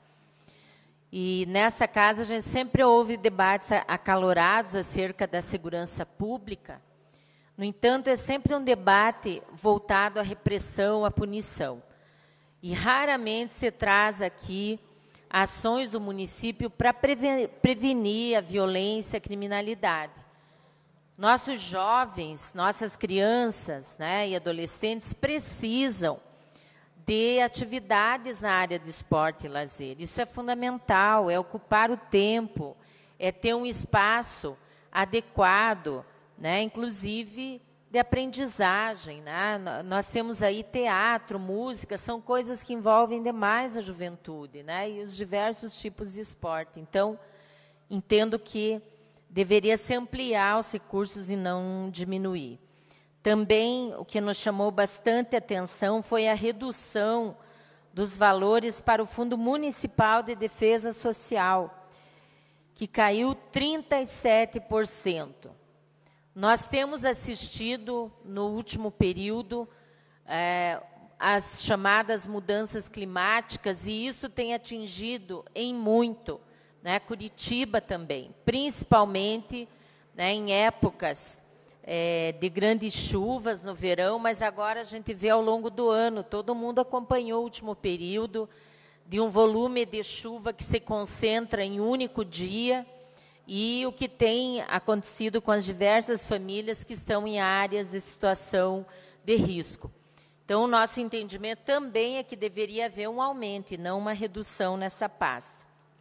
E nessa casa a gente sempre houve debates acalorados acerca da segurança pública. No entanto, é sempre um debate voltado à repressão, à punição. E raramente se traz aqui ações do município para prevenir a violência, a criminalidade. Nossos jovens, nossas crianças, né, e adolescentes precisam de atividades na área de esporte e lazer. Isso é fundamental, é ocupar o tempo, é ter um espaço adequado, né, inclusive de aprendizagem, né? Nós temos aí teatro, música, são coisas que envolvem demais a juventude, né? E os diversos tipos de esporte. Então, entendo que deveria se ampliar os recursos e não diminuir. Também, o que nos chamou bastante atenção foi a redução dos valores para o Fundo Municipal de Defesa Social, que caiu trinta e sete por cento. Nós temos assistido, no último período, é, as chamadas mudanças climáticas, e isso tem atingido em muito, né, Curitiba também, principalmente, né, em épocas é, de grandes chuvas no verão, mas agora a gente vê ao longo do ano, todo mundo acompanhou o último período, de um volume de chuva que se concentra em um único dia, e o que tem acontecido com as diversas famílias que estão em áreas de situação de risco. Então, o nosso entendimento também é que deveria haver um aumento e não uma redução nessa pasta.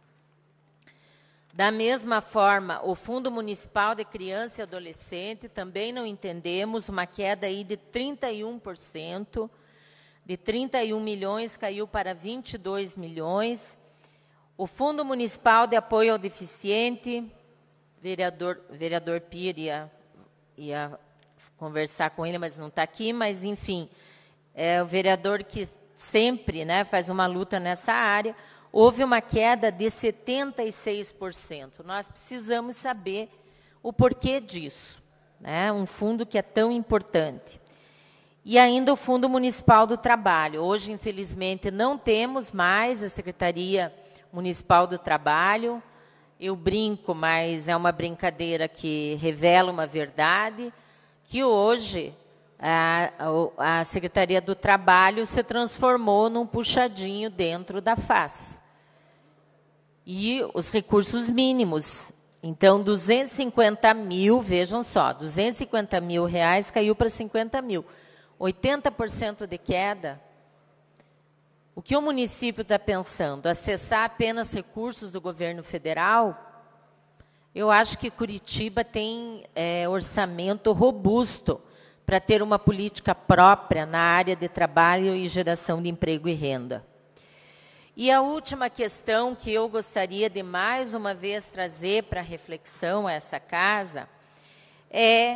Da mesma forma, o Fundo Municipal de Criança e Adolescente, também não entendemos, uma queda aí de trinta e um por cento, de trinta e um milhões caiu para vinte e dois milhões. O Fundo Municipal de Apoio ao Deficiente, vereador, vereador Pires ia, ia conversar com ele, mas não está aqui, mas, enfim, é o vereador que sempre, né, faz uma luta nessa área. Houve uma queda de setenta e seis por cento. Nós precisamos saber o porquê disso, né? Um fundo que é tão importante. E ainda o Fundo Municipal do Trabalho. Hoje, infelizmente, não temos mais a Secretaria Municipal do Trabalho. Eu brinco, mas é uma brincadeira que revela uma verdade, que hoje a, a Secretaria do Trabalho se transformou num puxadinho dentro da F A S. E os recursos mínimos. Então, duzentos e cinquenta mil, vejam só, duzentos e cinquenta mil reais caiu para cinquenta mil. oitenta por cento de queda. O que o município está pensando? Acessar apenas recursos do governo federal? Eu acho que Curitiba tem é, orçamento robusto para ter uma política própria na área de trabalho e geração de emprego e renda. E a última questão que eu gostaria de mais uma vez trazer para reflexão a essa casa é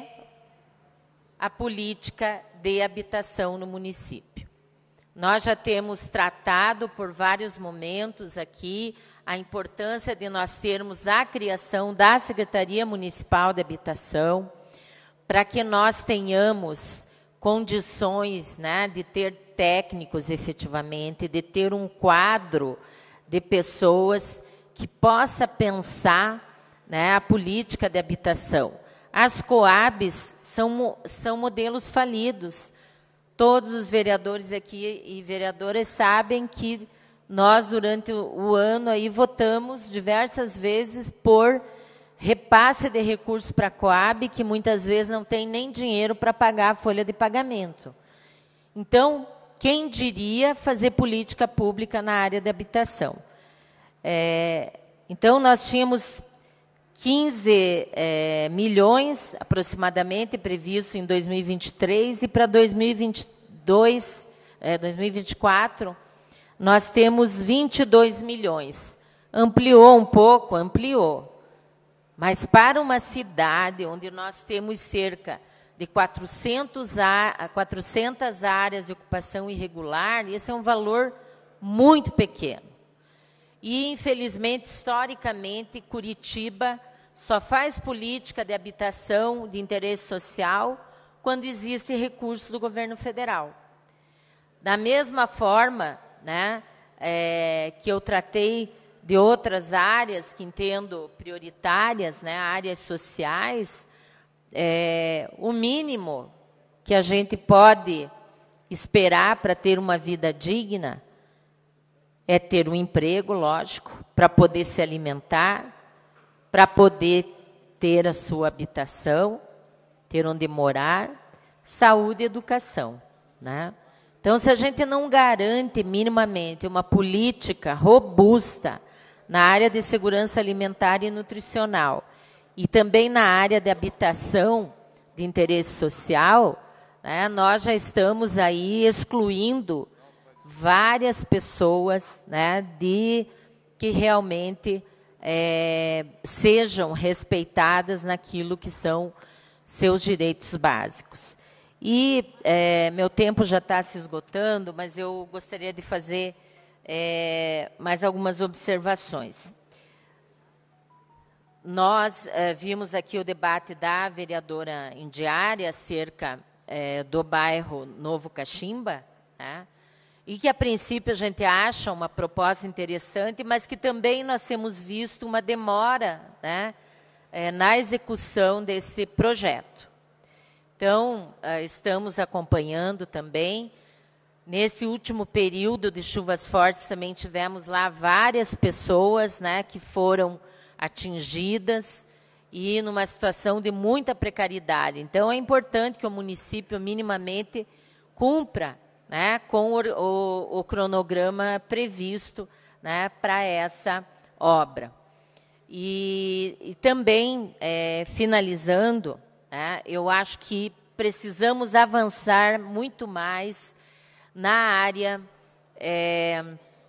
a política de habitação no município. Nós já temos tratado por vários momentos aqui a importância de nós termos a criação da Secretaria Municipal de Habitação, para que nós tenhamos condições, né, de ter técnicos efetivamente, de ter um quadro de pessoas que possa pensar, né, a política de habitação. As Coabs são, são modelos falidos. Todos os vereadores aqui e vereadoras sabem que nós, durante o ano, aí, votamos diversas vezes por repasse de recursos para a Coab, que muitas vezes não tem nem dinheiro para pagar a folha de pagamento. Então, quem diria fazer política pública na área de habitação? É, então, nós tínhamos quinze é, milhões, aproximadamente, previsto em dois mil e vinte e três, e para dois mil e vinte e dois, é, dois mil e vinte e quatro, nós temos vinte e dois milhões. Ampliou um pouco? Ampliou. Mas para uma cidade onde nós temos cerca de quatrocentas áreas de ocupação irregular, esse é um valor muito pequeno. E, infelizmente, historicamente, Curitiba só faz política de habitação de interesse social quando existe recurso do governo federal. Da mesma forma, né, é, que eu tratei de outras áreas que entendo prioritárias, né, áreas sociais, é, o mínimo que a gente pode esperar para ter uma vida digna é ter um emprego, lógico, para poder se alimentar, para poder ter a sua habitação, ter onde morar, saúde e educação, né? Então, se a gente não garante minimamente uma política robusta na área de segurança alimentar e nutricional e também na área de habitação de interesse social, né, nós já estamos aí excluindo várias pessoas, né, de, que realmente é, sejam respeitadas naquilo que são seus direitos básicos. E é, meu tempo já está se esgotando, mas eu gostaria de fazer é, mais algumas observações. Nós é, vimos aqui o debate da vereadora Indiária acerca é, do bairro Novo Caximba, né? E que, a princípio, a gente acha uma proposta interessante, mas que também nós temos visto uma demora, né, é, na execução desse projeto. Então, uh, estamos acompanhando também. Nesse último período de chuvas fortes, também tivemos lá várias pessoas, né, que foram atingidas e numa situação de muita precariedade. Então, é importante que o município minimamente cumpra, né, com o, o, o cronograma previsto, né, para essa obra. E, e também, é, finalizando, né, eu acho que precisamos avançar muito mais na área é,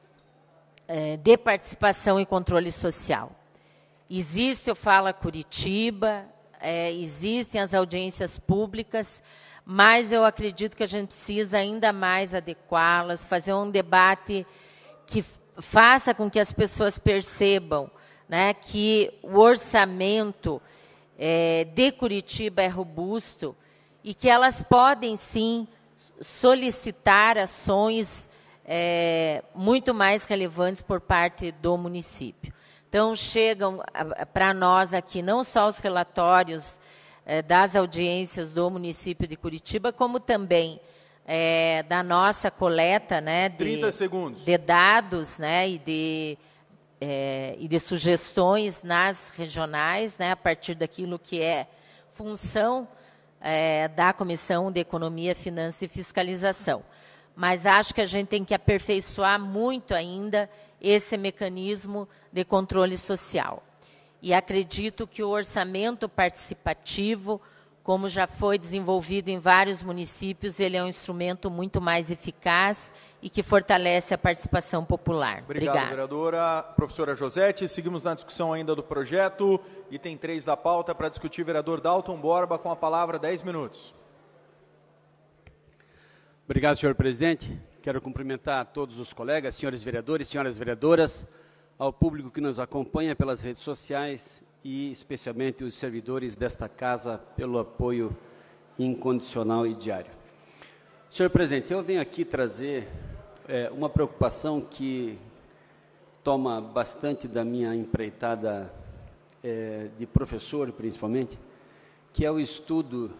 é, de participação e controle social. Existe o Fala Curitiba, é, existem as audiências públicas, mas eu acredito que a gente precisa ainda mais adequá-las, fazer um debate que faça com que as pessoas percebam, né, que o orçamento é, de Curitiba é robusto e que elas podem, sim, solicitar ações é, muito mais relevantes por parte do município. Então, chegam para nós aqui não só os relatórios é, das audiências do município de Curitiba, como também é, da nossa coleta, né, de, trinta segundos. De dados, né, e de, é, e de sugestões nas regionais, né, a partir daquilo que é função é, da Comissão de Economia, Finanças e Fiscalização. Mas acho que a gente tem que aperfeiçoar muito ainda esse mecanismo de controle social. E acredito que o orçamento participativo, como já foi desenvolvido em vários municípios, ele é um instrumento muito mais eficaz e que fortalece a participação popular. Obrigado, Obrigada. vereadora. Professora Josete, seguimos na discussão ainda do projeto. Item três da pauta para discutir, vereador Dalton Borba, com a palavra, dez minutos. Obrigado, senhor presidente. Quero cumprimentar a todos os colegas, senhores vereadores, senhoras vereadoras, ao público que nos acompanha pelas redes sociais e especialmente os servidores desta casa pelo apoio incondicional e diário. Senhor presidente, eu venho aqui trazer é, uma preocupação que toma bastante da minha empreitada é, de professor, principalmente, que é o estudo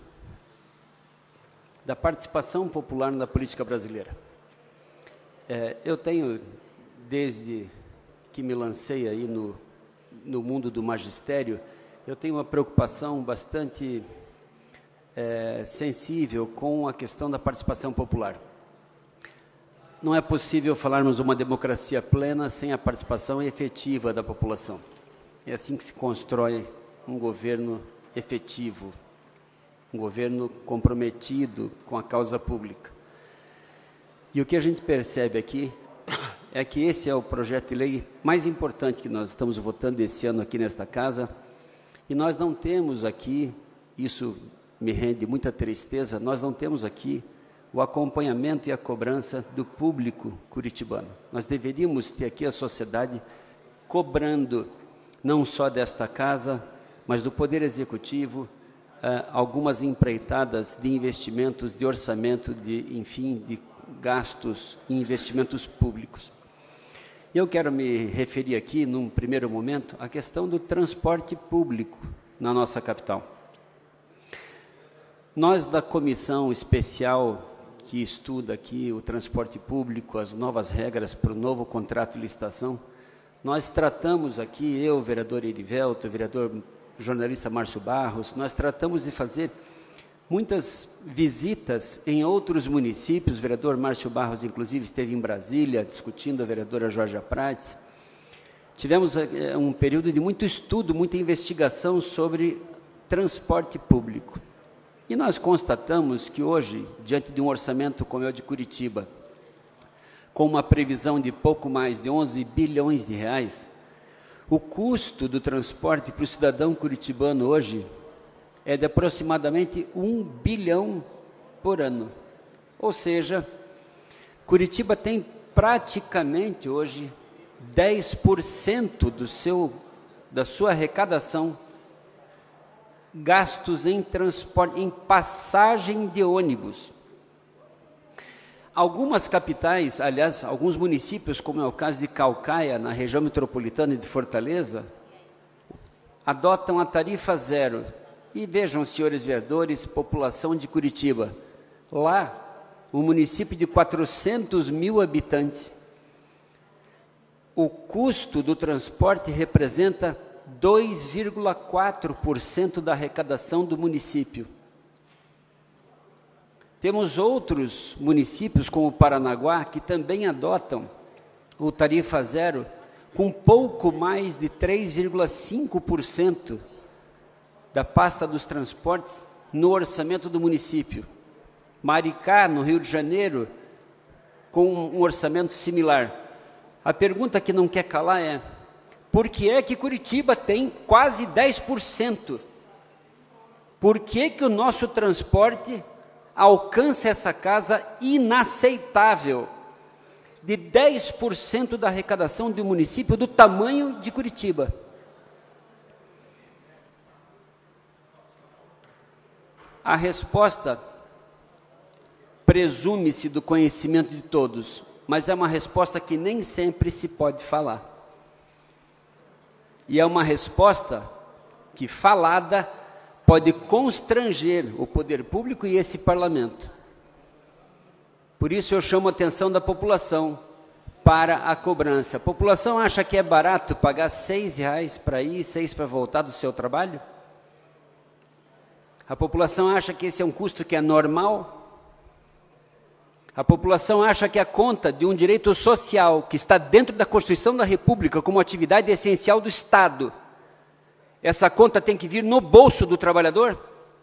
da participação popular na política brasileira. É, eu tenho, desde que me lancei aí no, no mundo do magistério, eu tenho uma preocupação bastante é, sensível com a questão da participação popular. Não é possível falarmos de uma democracia plena sem a participação efetiva da população. É assim que se constrói um governo efetivo, um governo comprometido com a causa pública. E o que a gente percebe aqui é que esse é o projeto de lei mais importante que nós estamos votando esse ano aqui nesta casa, e nós não temos aqui, isso me rende muita tristeza, nós não temos aqui o acompanhamento e a cobrança do público curitibano. Nós deveríamos ter aqui a sociedade cobrando, não só desta casa, mas do Poder Executivo, Uh, algumas empreitadas de investimentos, de orçamento, de, enfim, de gastos e investimentos públicos. Eu quero me referir aqui, num primeiro momento, à questão do transporte público na nossa capital. Nós, da comissão especial que estuda aqui o transporte público, as novas regras para o novo contrato de licitação, nós tratamos aqui, eu, vereador Erivelto, vereador jornalista Márcio Barros, nós tratamos de fazer muitas visitas em outros municípios. O vereador Márcio Barros, inclusive, esteve em Brasília discutindo a vereadora Georgia Prates. Tivemos é, um período de muito estudo, muita investigação sobre transporte público. E nós constatamos que hoje, diante de um orçamento como é o de Curitiba, com uma previsão de pouco mais de onze bilhões de reais, O custo do transporte para o cidadão curitibano hoje é de aproximadamente um bilhão por ano. Ou seja, Curitiba tem praticamente hoje dez por cento do seu, da sua arrecadação gastos em transporte, em passagem de ônibus. Algumas capitais, aliás, alguns municípios, como é o caso de Caucaia, na região metropolitana de Fortaleza, adotam a tarifa zero. E vejam, senhores vereadores, população de Curitiba, lá, um município de quatrocentos mil habitantes, o custo do transporte representa dois vírgula quatro por cento da arrecadação do município. Temos outros municípios, como Paranaguá, que também adotam o tarifa zero, com pouco mais de três vírgula cinco por cento da pasta dos transportes no orçamento do município. Maricá, no Rio de Janeiro, com um orçamento similar. A pergunta que não quer calar é: por que é que Curitiba tem quase dez por cento? Por que que o nosso transporte alcança essa casa inaceitável de dez por cento da arrecadação de um município do tamanho de Curitiba? A resposta presume-se do conhecimento de todos, mas é uma resposta que nem sempre se pode falar. E é uma resposta que, falada, pode constranger o poder público e esse parlamento. Por isso eu chamo a atenção da população para a cobrança. A população acha que é barato pagar seis reais para ir e seis para voltar do seu trabalho? A população acha que esse é um custo que é normal? A população acha que a conta de um direito social que está dentro da Constituição da República como atividade essencial do Estado, essa conta tem que vir no bolso do trabalhador?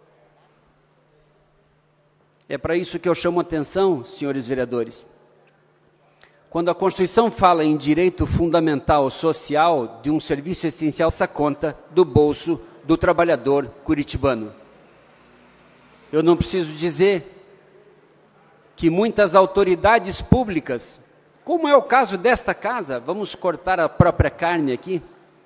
É para isso que eu chamo a atenção, senhores vereadores. Quando a Constituição fala em direito fundamental social de um serviço essencial, essa conta do bolso do trabalhador curitibano. Eu não preciso dizer que muitas autoridades públicas, como é o caso desta casa, vamos cortar a própria carne aqui,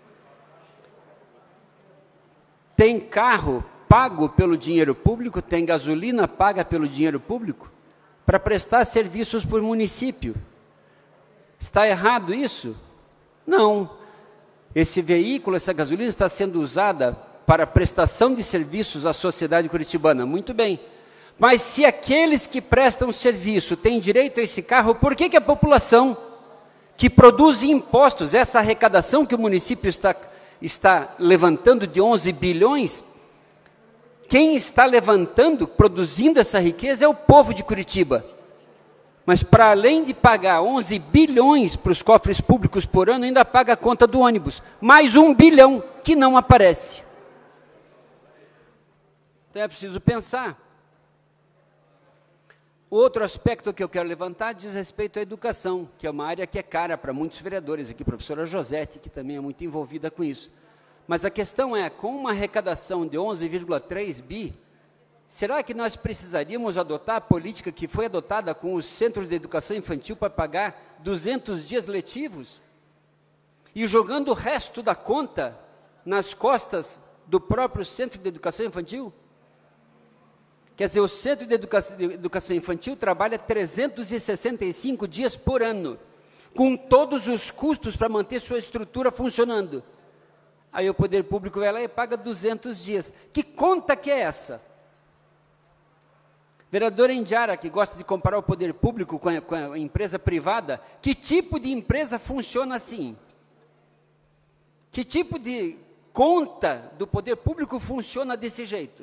tem carro pago pelo dinheiro público, tem gasolina paga pelo dinheiro público, para prestar serviços por município. Está errado isso? Não. Esse veículo, essa gasolina está sendo usada para prestação de serviços à sociedade curitibana. Muito bem. Mas se aqueles que prestam serviço têm direito a esse carro, por que que a população que produz impostos, essa arrecadação que o município está, está levantando de onze bilhões, quem está levantando, produzindo essa riqueza é o povo de Curitiba. Mas para além de pagar onze bilhões para os cofres públicos por ano, ainda paga a conta do ônibus, mais um bilhão que não aparece. Então é preciso pensar. O outro aspecto que eu quero levantar diz respeito à educação, que é uma área que é cara para muitos vereadores, aqui a professora Josete, que também é muito envolvida com isso. Mas a questão é, com uma arrecadação de onze vírgula três bi, será que nós precisaríamos adotar a política que foi adotada com os centros de educação infantil para pagar duzentos dias letivos? E jogando o resto da conta nas costas do próprio centro de educação infantil? Quer dizer, o Centro de Educação, de Educação Infantil trabalha trezentos e sessenta e cinco dias por ano, com todos os custos para manter sua estrutura funcionando. Aí o poder público vai lá e paga duzentos dias. Que conta que é essa? Vereador Indiara, que gosta de comparar o poder público com a, com a empresa privada, que tipo de empresa funciona assim? Que tipo de conta do poder público funciona desse jeito?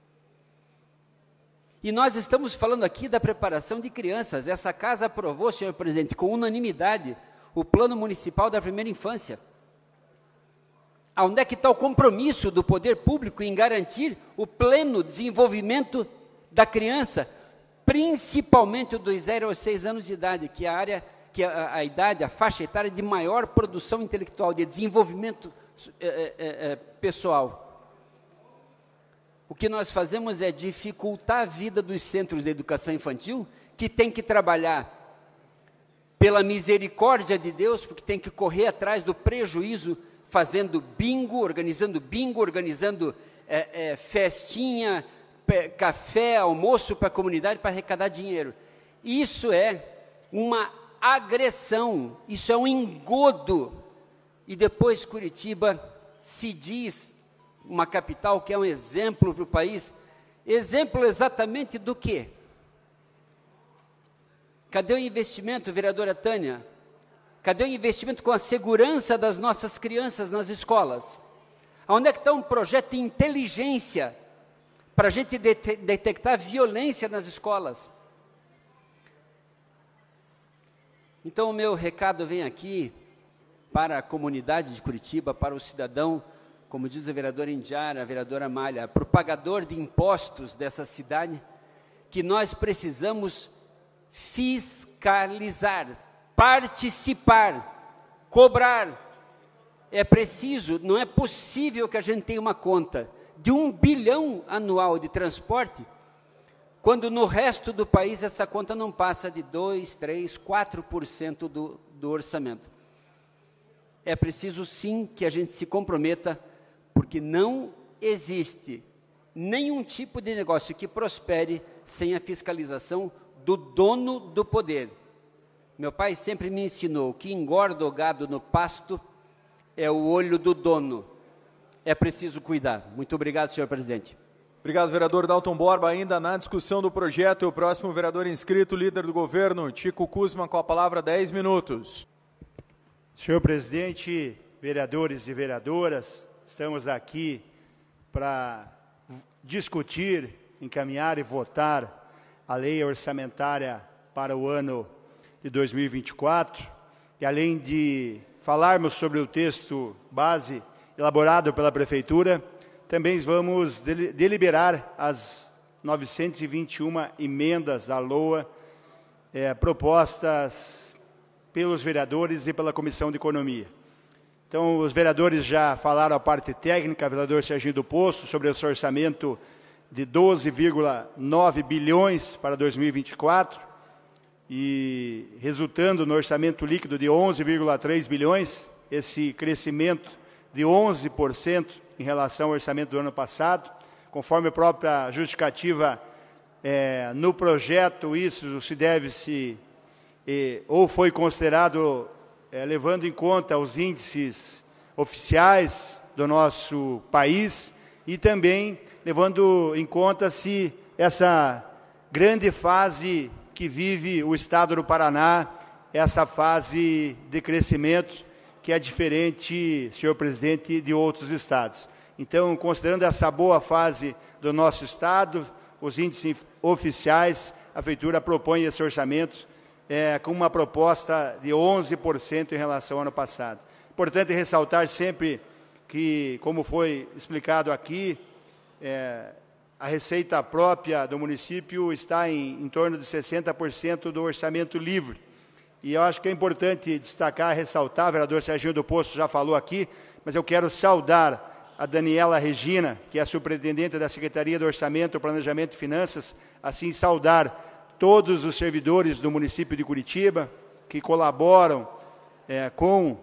E nós estamos falando aqui da preparação de crianças. Essa casa aprovou, senhor presidente, com unanimidade, o Plano Municipal da Primeira Infância. Onde é que está o compromisso do poder público em garantir o pleno desenvolvimento da criança, principalmente dos zero aos seis anos de idade, que é a área que a, a idade, a faixa etária de maior produção intelectual, de desenvolvimento é, é, é, pessoal. O que nós fazemos é dificultar a vida dos centros de educação infantil, que tem que trabalhar pela misericórdia de Deus, porque tem que correr atrás do prejuízo, fazendo bingo, organizando bingo, organizando é, é, festinha, pé, café, almoço para a comunidade, para arrecadar dinheiro. Isso é uma agressão, isso é um engodo. E depois Curitiba se diz uma capital que é um exemplo para o país. Exemplo exatamente do quê? Cadê o investimento, vereadora Tânia? Cadê o investimento com a segurança das nossas crianças nas escolas? Onde é que está um projeto de inteligência para a gente det- detectar violência nas escolas? Então, o meu recado vem aqui para a comunidade de Curitiba, para o cidadão, como diz a vereadora Indiara, a vereadora Malha, para o pagador de impostos dessa cidade, que nós precisamos fiscalizar, participar, cobrar. É preciso, não é possível que a gente tenha uma conta de um bilhão anual de transporte, quando no resto do país essa conta não passa de dois, três, quatro por cento do, do orçamento. É preciso sim que a gente se comprometa, porque não existe nenhum tipo de negócio que prospere sem a fiscalização do dono do poder. Meu pai sempre me ensinou que engorda o gado no pasto é o olho do dono. É preciso cuidar. Muito obrigado, senhor presidente. Obrigado, vereador Dalton Borba. Ainda na discussão do projeto, o próximo vereador inscrito, líder do governo, Tico Kuzma, com a palavra, dez minutos. Senhor presidente, vereadores e vereadoras, estamos aqui para discutir, encaminhar e votar a lei orçamentária para o ano de dois mil e vinte e quatro, e além de falarmos sobre o texto base elaborado pela Prefeitura, também vamos deliberar as novecentas e vinte e uma emendas à L O A é, propostas pelos vereadores e pela Comissão de Economia. Então, os vereadores já falaram a parte técnica, o vereador Serginho do Posto, sobre esse orçamento de doze vírgula nove bilhões para dois mil e vinte e quatro, e resultando no orçamento líquido de onze vírgula três bilhões, esse crescimento de onze por cento em relação ao orçamento do ano passado, conforme a própria justificativa é, no projeto, isso se deve-se, é, ou foi considerado, é, levando em conta os índices oficiais do nosso país, e também levando em conta se essa grande fase que vive o estado do Paraná, essa fase de crescimento que é diferente, senhor presidente, de outros estados. Então, considerando essa boa fase do nosso estado, os índices oficiais, a Prefeitura propõe esse orçamento é, com uma proposta de onze por cento em relação ao ano passado. Importante ressaltar sempre que, como foi explicado aqui, é, a receita própria do município está em, em torno de sessenta por cento do orçamento livre. E eu acho que é importante destacar, ressaltar, o vereador Serginho do Posto já falou aqui, mas eu quero saudar a Daniela Regina, que é a superintendente da Secretaria do Orçamento, Planejamento e Finanças, assim saudar todos os servidores do município de Curitiba, que colaboram é, com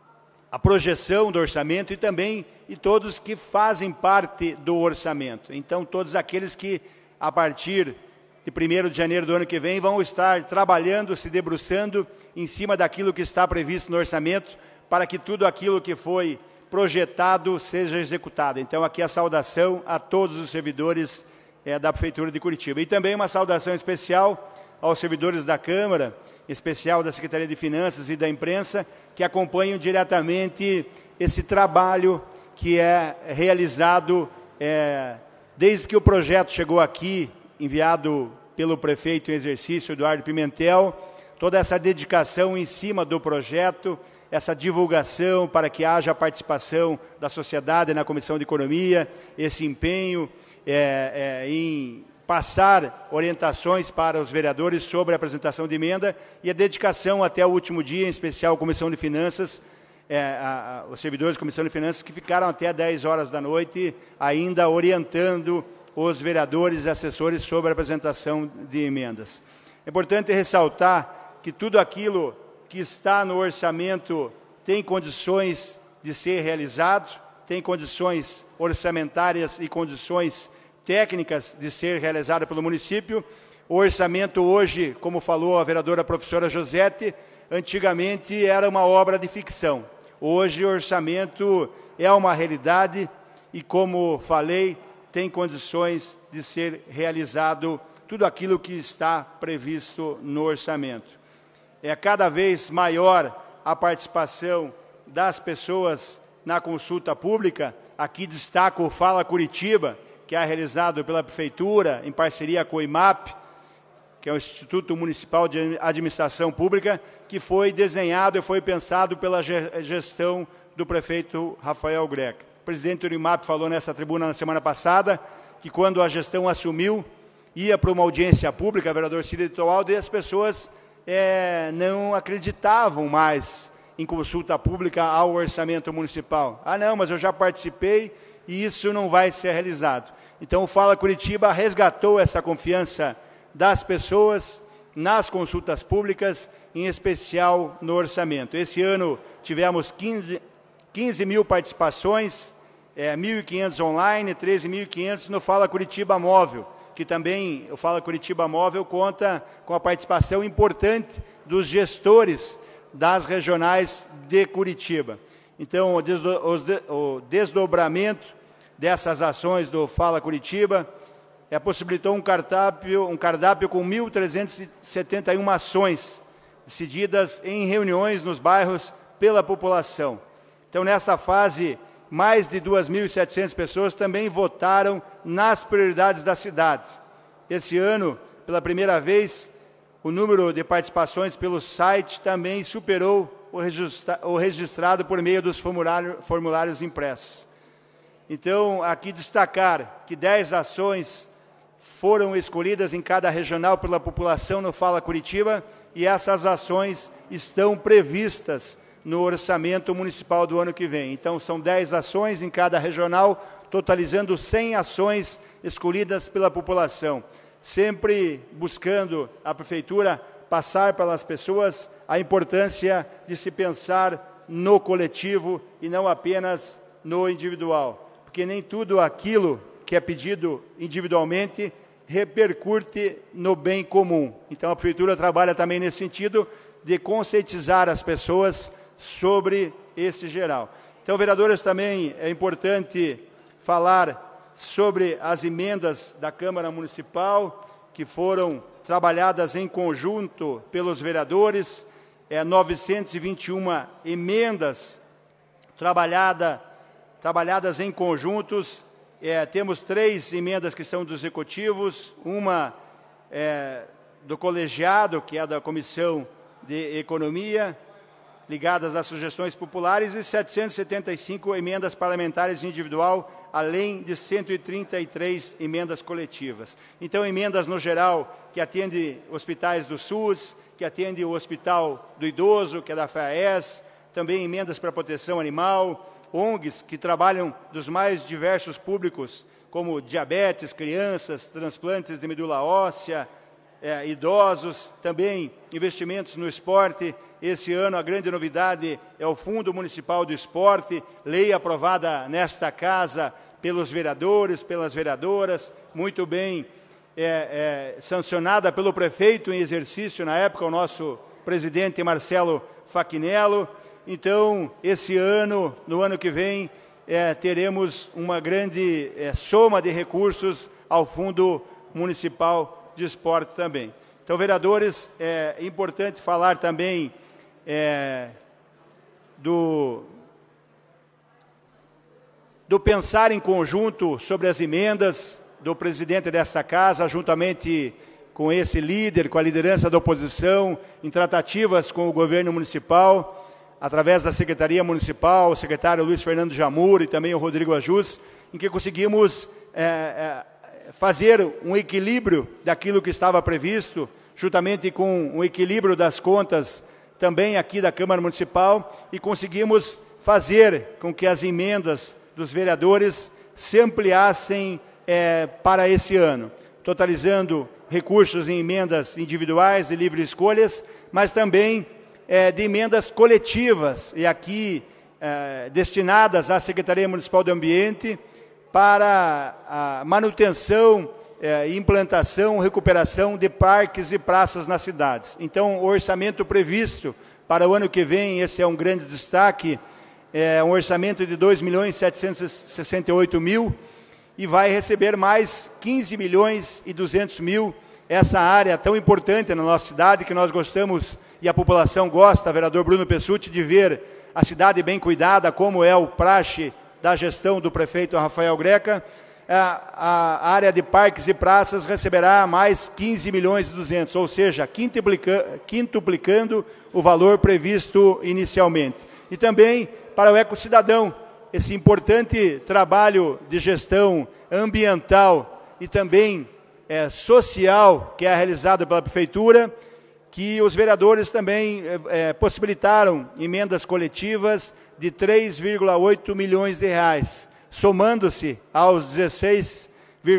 a projeção do orçamento e também e todos que fazem parte do orçamento. Então, todos aqueles que, a partir de primeiro de janeiro do ano que vem, vão estar trabalhando, se debruçando em cima daquilo que está previsto no orçamento, para que tudo aquilo que foi projetado seja executado. Então, aqui a saudação a todos os servidores é, da Prefeitura de Curitiba. E também uma saudação especial aos servidores da Câmara, em especial da Secretaria de Finanças e da imprensa, que acompanham diretamente esse trabalho que é realizado é, desde que o projeto chegou aqui, enviado pelo prefeito em exercício, Eduardo Pimentel, toda essa dedicação em cima do projeto, essa divulgação para que haja a participação da sociedade na Comissão de Economia, esse empenho é, é, em passar orientações para os vereadores sobre a apresentação de emenda e a dedicação até o último dia, em especial a Comissão de Finanças, é, a, a, os servidores da Comissão de Finanças que ficaram até dez horas da noite ainda orientando os vereadores e assessores sobre a apresentação de emendas. É importante ressaltar que tudo aquilo que está no orçamento tem condições de ser realizado, tem condições orçamentárias e condições técnicas de ser realizada pelo município. O orçamento hoje, como falou a vereadora professora Josete, antigamente era uma obra de ficção. Hoje o orçamento é uma realidade e, como falei, tem condições de ser realizado tudo aquilo que está previsto no orçamento. É cada vez maior a participação das pessoas na consulta pública. Aqui destaco o Fala Curitiba, que é realizado pela Prefeitura, em parceria com o I M A P, que é o Instituto Municipal de Administração Pública, que foi desenhado e foi pensado pela gestão do prefeito Rafael Greca. O presidente do I M A P falou nessa tribuna na semana passada, que quando a gestão assumiu, ia para uma audiência pública, vereador Cílio Toaldo, e as pessoas é, não acreditavam mais em consulta pública ao orçamento municipal. Ah, não, mas eu já participei e isso não vai ser realizado. Então, o Fala Curitiba resgatou essa confiança das pessoas nas consultas públicas, em especial no orçamento. Esse ano tivemos quinze, quinze mil participações, é, mil e quinhentos online, treze mil e quinhentos no Fala Curitiba Móvel, que também o Fala Curitiba Móvel conta com a participação importante dos gestores das regionais de Curitiba. Então, o, desdo, o desdobramento dessas ações do Fala Curitiba é, possibilitou um cardápio, um cardápio com mil trezentas e setenta e uma ações decididas em reuniões nos bairros pela população. Então, nesta fase, mais de duas mil e setecentas pessoas também votaram nas prioridades da cidade. Esse ano, pela primeira vez, o número de participações pelo site também superou o, registra o registrado por meio dos formulário, formulários impressos. Então, aqui destacar que dez ações foram escolhidas em cada regional pela população no Fala Curitiba e essas ações estão previstas no orçamento municipal do ano que vem. Então, são dez ações em cada regional, totalizando cem ações escolhidas pela população, sempre buscando a Prefeitura passar pelas pessoas a importância de se pensar no coletivo e não apenas no individual. Porque nem tudo aquilo que é pedido individualmente repercute no bem comum. Então, a Prefeitura trabalha também nesse sentido de conscientizar as pessoas sobre esse geral. Então, vereadores, também é importante falar sobre as emendas da Câmara Municipal, que foram trabalhadas em conjunto pelos vereadores, é, novecentas e vinte e uma emendas trabalhada, trabalhadas em conjuntos. É, temos três emendas que são dos executivos, uma é, do colegiado, que é da Comissão de Economia, ligadas às sugestões populares, e setecentas e setenta e cinco emendas parlamentares individual, além de cento e trinta e três emendas coletivas. Então, emendas no geral, que atende hospitais do SUS, que atende o Hospital do Idoso, que é da FAES, também emendas para proteção animal, O N Gs que trabalham dos mais diversos públicos, como diabetes, crianças, transplantes de medula óssea, é, idosos, também investimentos no esporte. Esse ano a grande novidade é o Fundo Municipal do Esporte, lei aprovada nesta casa pelos vereadores, pelas vereadoras, muito bem é, é, sancionada pelo prefeito em exercício, na época, o nosso presidente Marcelo Fachinello. Então, esse ano, no ano que vem, é, teremos uma grande é, soma de recursos ao Fundo Municipal de Esporte também. Então, vereadores, é importante falar também é, do, do pensar em conjunto sobre as emendas do presidente dessa casa, juntamente com esse líder, com a liderança da oposição, em tratativas com o governo municipal, através da Secretaria Municipal, o secretário Luiz Fernando Jamur e também o Rodrigo Ajus, em que conseguimos é, é, fazer um equilíbrio daquilo que estava previsto, juntamente com um equilíbrio das contas também aqui da Câmara Municipal, e conseguimos fazer com que as emendas dos vereadores se ampliassem é, para esse ano, totalizando recursos em emendas individuais de livre escolhas, mas também é, de emendas coletivas, e aqui é, destinadas à Secretaria Municipal do Ambiente para a manutenção, é, implantação, recuperação de parques e praças nas cidades. Então, o orçamento previsto para o ano que vem, esse é um grande destaque, é um orçamento de dois milhões setecentos e sessenta e oito mil, e vai receber mais quinze milhões e duzentos mil, essa área tão importante na nossa cidade, que nós gostamos e a população gosta, vereador Bruno Pessutti, de ver a cidade bem cuidada, como é o praxe da gestão do prefeito Rafael Greca. A, a área de parques e praças receberá mais quinze milhões e duzentos, ou seja, quintuplica, quintuplicando o valor previsto inicialmente. E também para o Ecocidadão, esse importante trabalho de gestão ambiental e também é, social que é realizado pela Prefeitura, que os vereadores também é, possibilitaram emendas coletivas de três vírgula oito milhões de reais, somando-se aos dezesseis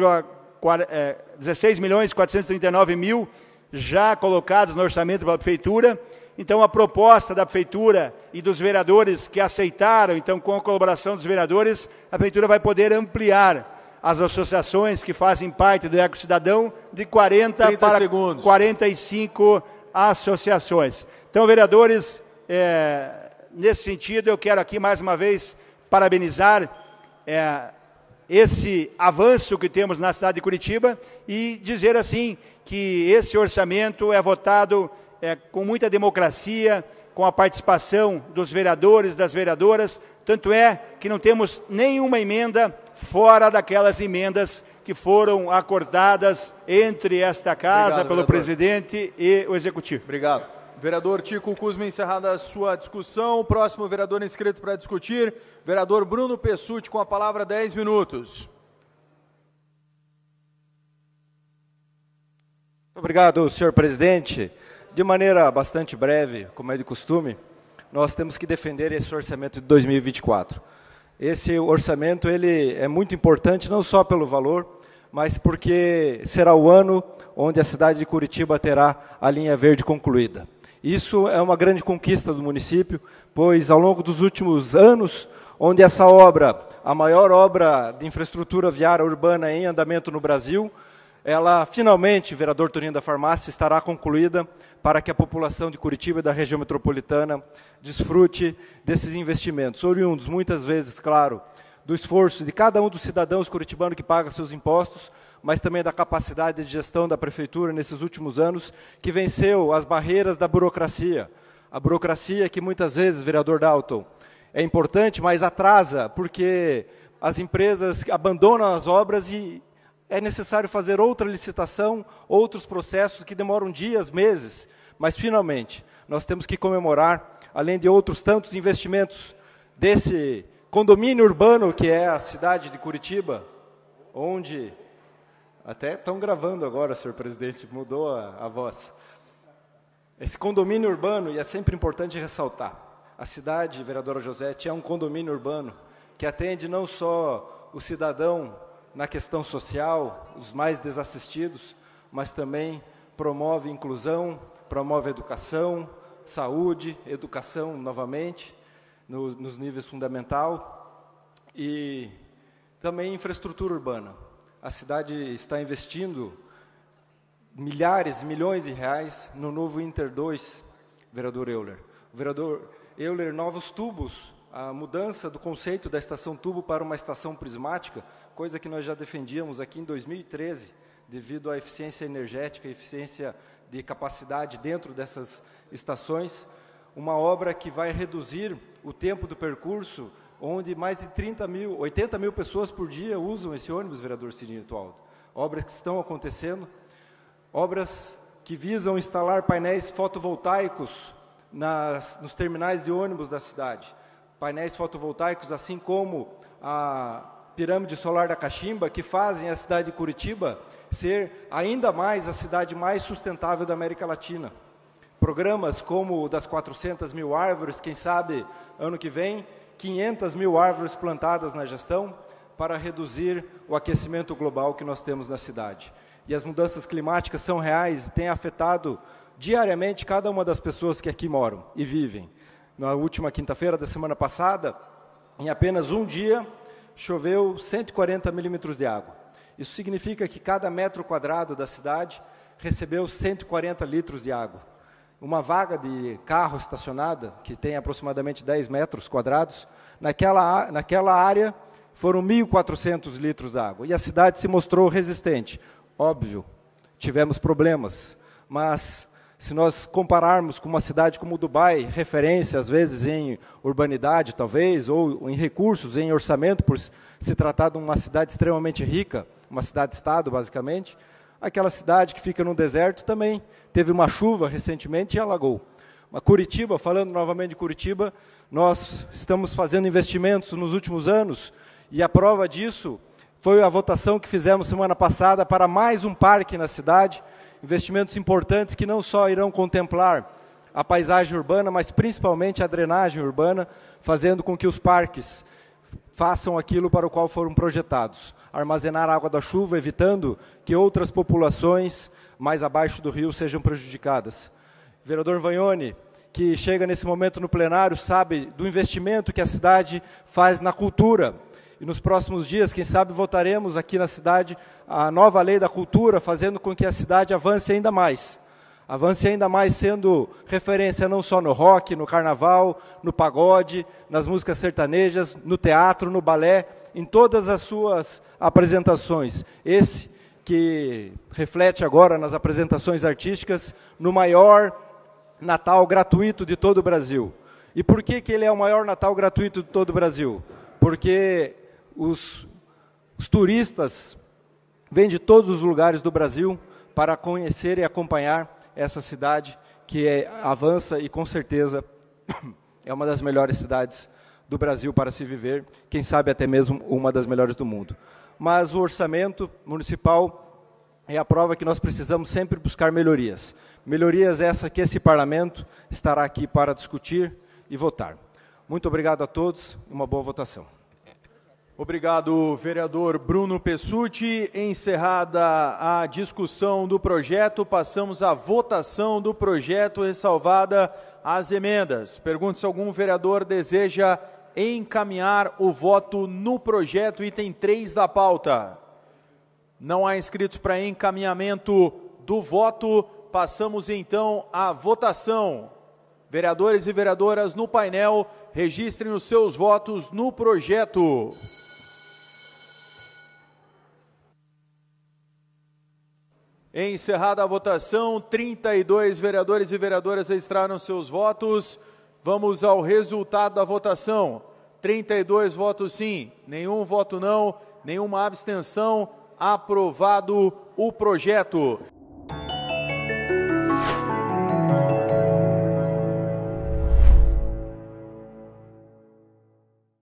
milhões quatrocentos e trinta e nove mil já colocados no orçamento pela Prefeitura. Então, a proposta da Prefeitura e dos vereadores que aceitaram, então, com a colaboração dos vereadores, a Prefeitura vai poder ampliar as associações que fazem parte do Ecocidadão de quarenta para segundos. quarenta e cinco associações. Então, vereadores, é, nesse sentido, eu quero aqui mais uma vez parabenizar é, esse avanço que temos na cidade de Curitiba e dizer assim que esse orçamento é votado é, com muita democracia, com a participação dos vereadores, das vereadoras, tanto é que não temos nenhuma emenda fora daquelas emendas que foram acordadas entre esta casa, Obrigado, pelo vereador. presidente e o executivo. Obrigado. Vereador Tico Kuzma, encerrada a sua discussão. O próximo vereador inscrito para discutir, vereador Bruno Pessutti, com a palavra, dez minutos. Obrigado, senhor presidente. De maneira bastante breve, como é de costume, nós temos que defender esse orçamento de dois mil e vinte e quatro. Esse orçamento ele é muito importante, não só pelo valor, mas porque será o ano onde a cidade de Curitiba terá a linha verde concluída. Isso é uma grande conquista do município, pois ao longo dos últimos anos, onde essa obra, a maior obra de infraestrutura viária urbana em andamento no Brasil, ela finalmente, vereador Toninho da Farmácia, estará concluída para que a população de Curitiba e da região metropolitana desfrute desses investimentos, oriundos muitas vezes, claro, do esforço de cada um dos cidadãos curitibanos que paga seus impostos, mas também da capacidade de gestão da Prefeitura nesses últimos anos, que venceu as barreiras da burocracia. A burocracia que muitas vezes, vereador Dalton, é importante, mas atrasa, porque as empresas abandonam as obras e é necessário fazer outra licitação, outros processos que demoram dias, meses, mas finalmente nós temos que comemorar, além de outros tantos investimentos desse condomínio urbano que é a cidade de Curitiba, onde até estão gravando agora, senhor presidente, mudou a, a voz. Esse condomínio urbano, e é sempre importante ressaltar, a cidade, vereadora Josete, é um condomínio urbano que atende não só o cidadão na questão social, os mais desassistidos, mas também promove inclusão, promove educação, saúde, educação novamente, no, nos níveis fundamental, e também infraestrutura urbana. A cidade está investindo milhares, milhões de reais no novo Inter dois, vereador Euler. O vereador Euler, novos tubos, a mudança do conceito da estação tubo para uma estação prismática, coisa que nós já defendíamos aqui em dois mil e treze, devido à eficiência energética, eficiência de capacidade dentro dessas estações, uma obra que vai reduzir o tempo do percurso, onde mais de trinta mil, oitenta mil pessoas por dia usam esse ônibus, vereador Sidney Tualdo. Obras que estão acontecendo, obras que visam instalar painéis fotovoltaicos nas, nos terminais de ônibus da cidade. Painéis fotovoltaicos, assim como a pirâmide solar da Cachimba, que fazem a cidade de Curitiba ser ainda mais a cidade mais sustentável da América Latina. Programas como o das quatrocentas mil árvores, quem sabe, ano que vem, quinhentas mil árvores plantadas na gestão para reduzir o aquecimento global que nós temos na cidade. E as mudanças climáticas são reais e têm afetado diariamente cada uma das pessoas que aqui moram e vivem. Na última quinta-feira da semana passada, em apenas um dia, choveu cento e quarenta milímetros de água. Isso significa que cada metro quadrado da cidade recebeu cento e quarenta litros de água. Uma vaga de carro estacionada, que tem aproximadamente dez metros quadrados, naquela, naquela área foram mil e quatrocentos litros de água. E a cidade se mostrou resistente. Óbvio, tivemos problemas, mas se nós compararmos com uma cidade como Dubai, referência às vezes em urbanidade talvez, ou em recursos, em orçamento, por se tratar de uma cidade extremamente rica, uma cidade-estado basicamente, aquela cidade que fica no deserto também teve uma chuva recentemente e alagou. Mas Curitiba, falando novamente de Curitiba, nós estamos fazendo investimentos nos últimos anos e a prova disso foi a votação que fizemos semana passada para mais um parque na cidade, investimentos importantes que não só irão contemplar a paisagem urbana, mas principalmente a drenagem urbana, fazendo com que os parques façam aquilo para o qual foram projetados, armazenar a água da chuva, evitando que outras populações mais abaixo do rio sejam prejudicadas. Vereador Vagnoni, que chega nesse momento no plenário, sabe do investimento que a cidade faz na cultura. E nos próximos dias, quem sabe, votaremos aqui na cidade a nova lei da cultura, fazendo com que a cidade avance ainda mais. Avance ainda mais sendo referência não só no rock, no carnaval, no pagode, nas músicas sertanejas, no teatro, no balé, em todas as suas apresentações. Esse que reflete agora nas apresentações artísticas, no maior Natal gratuito de todo o Brasil. E por que que ele é o maior Natal gratuito de todo o Brasil? Porque os, os turistas vêm de todos os lugares do Brasil para conhecer e acompanhar essa cidade que é, avança e, com certeza, é uma das melhores cidades do Brasil para se viver, quem sabe até mesmo uma das melhores do mundo. Mas o orçamento municipal é a prova que nós precisamos sempre buscar melhorias. Melhorias essa que esse parlamento estará aqui para discutir e votar. Muito obrigado a todos e uma boa votação. Obrigado, vereador Bruno Pessutti. Encerrada a discussão do projeto, passamos à votação do projeto, ressalvada as emendas. Pergunto se algum vereador deseja encaminhar o voto no projeto, item três da pauta. Não há inscritos para encaminhamento do voto. Passamos então à votação. Vereadores e vereadoras no painel, registrem os seus votos no projeto. Encerrada a votação, trinta e dois vereadores e vereadoras registraram seus votos. Vamos ao resultado da votação. trinta e dois votos sim, nenhum voto não, nenhuma abstenção. Aprovado o projeto.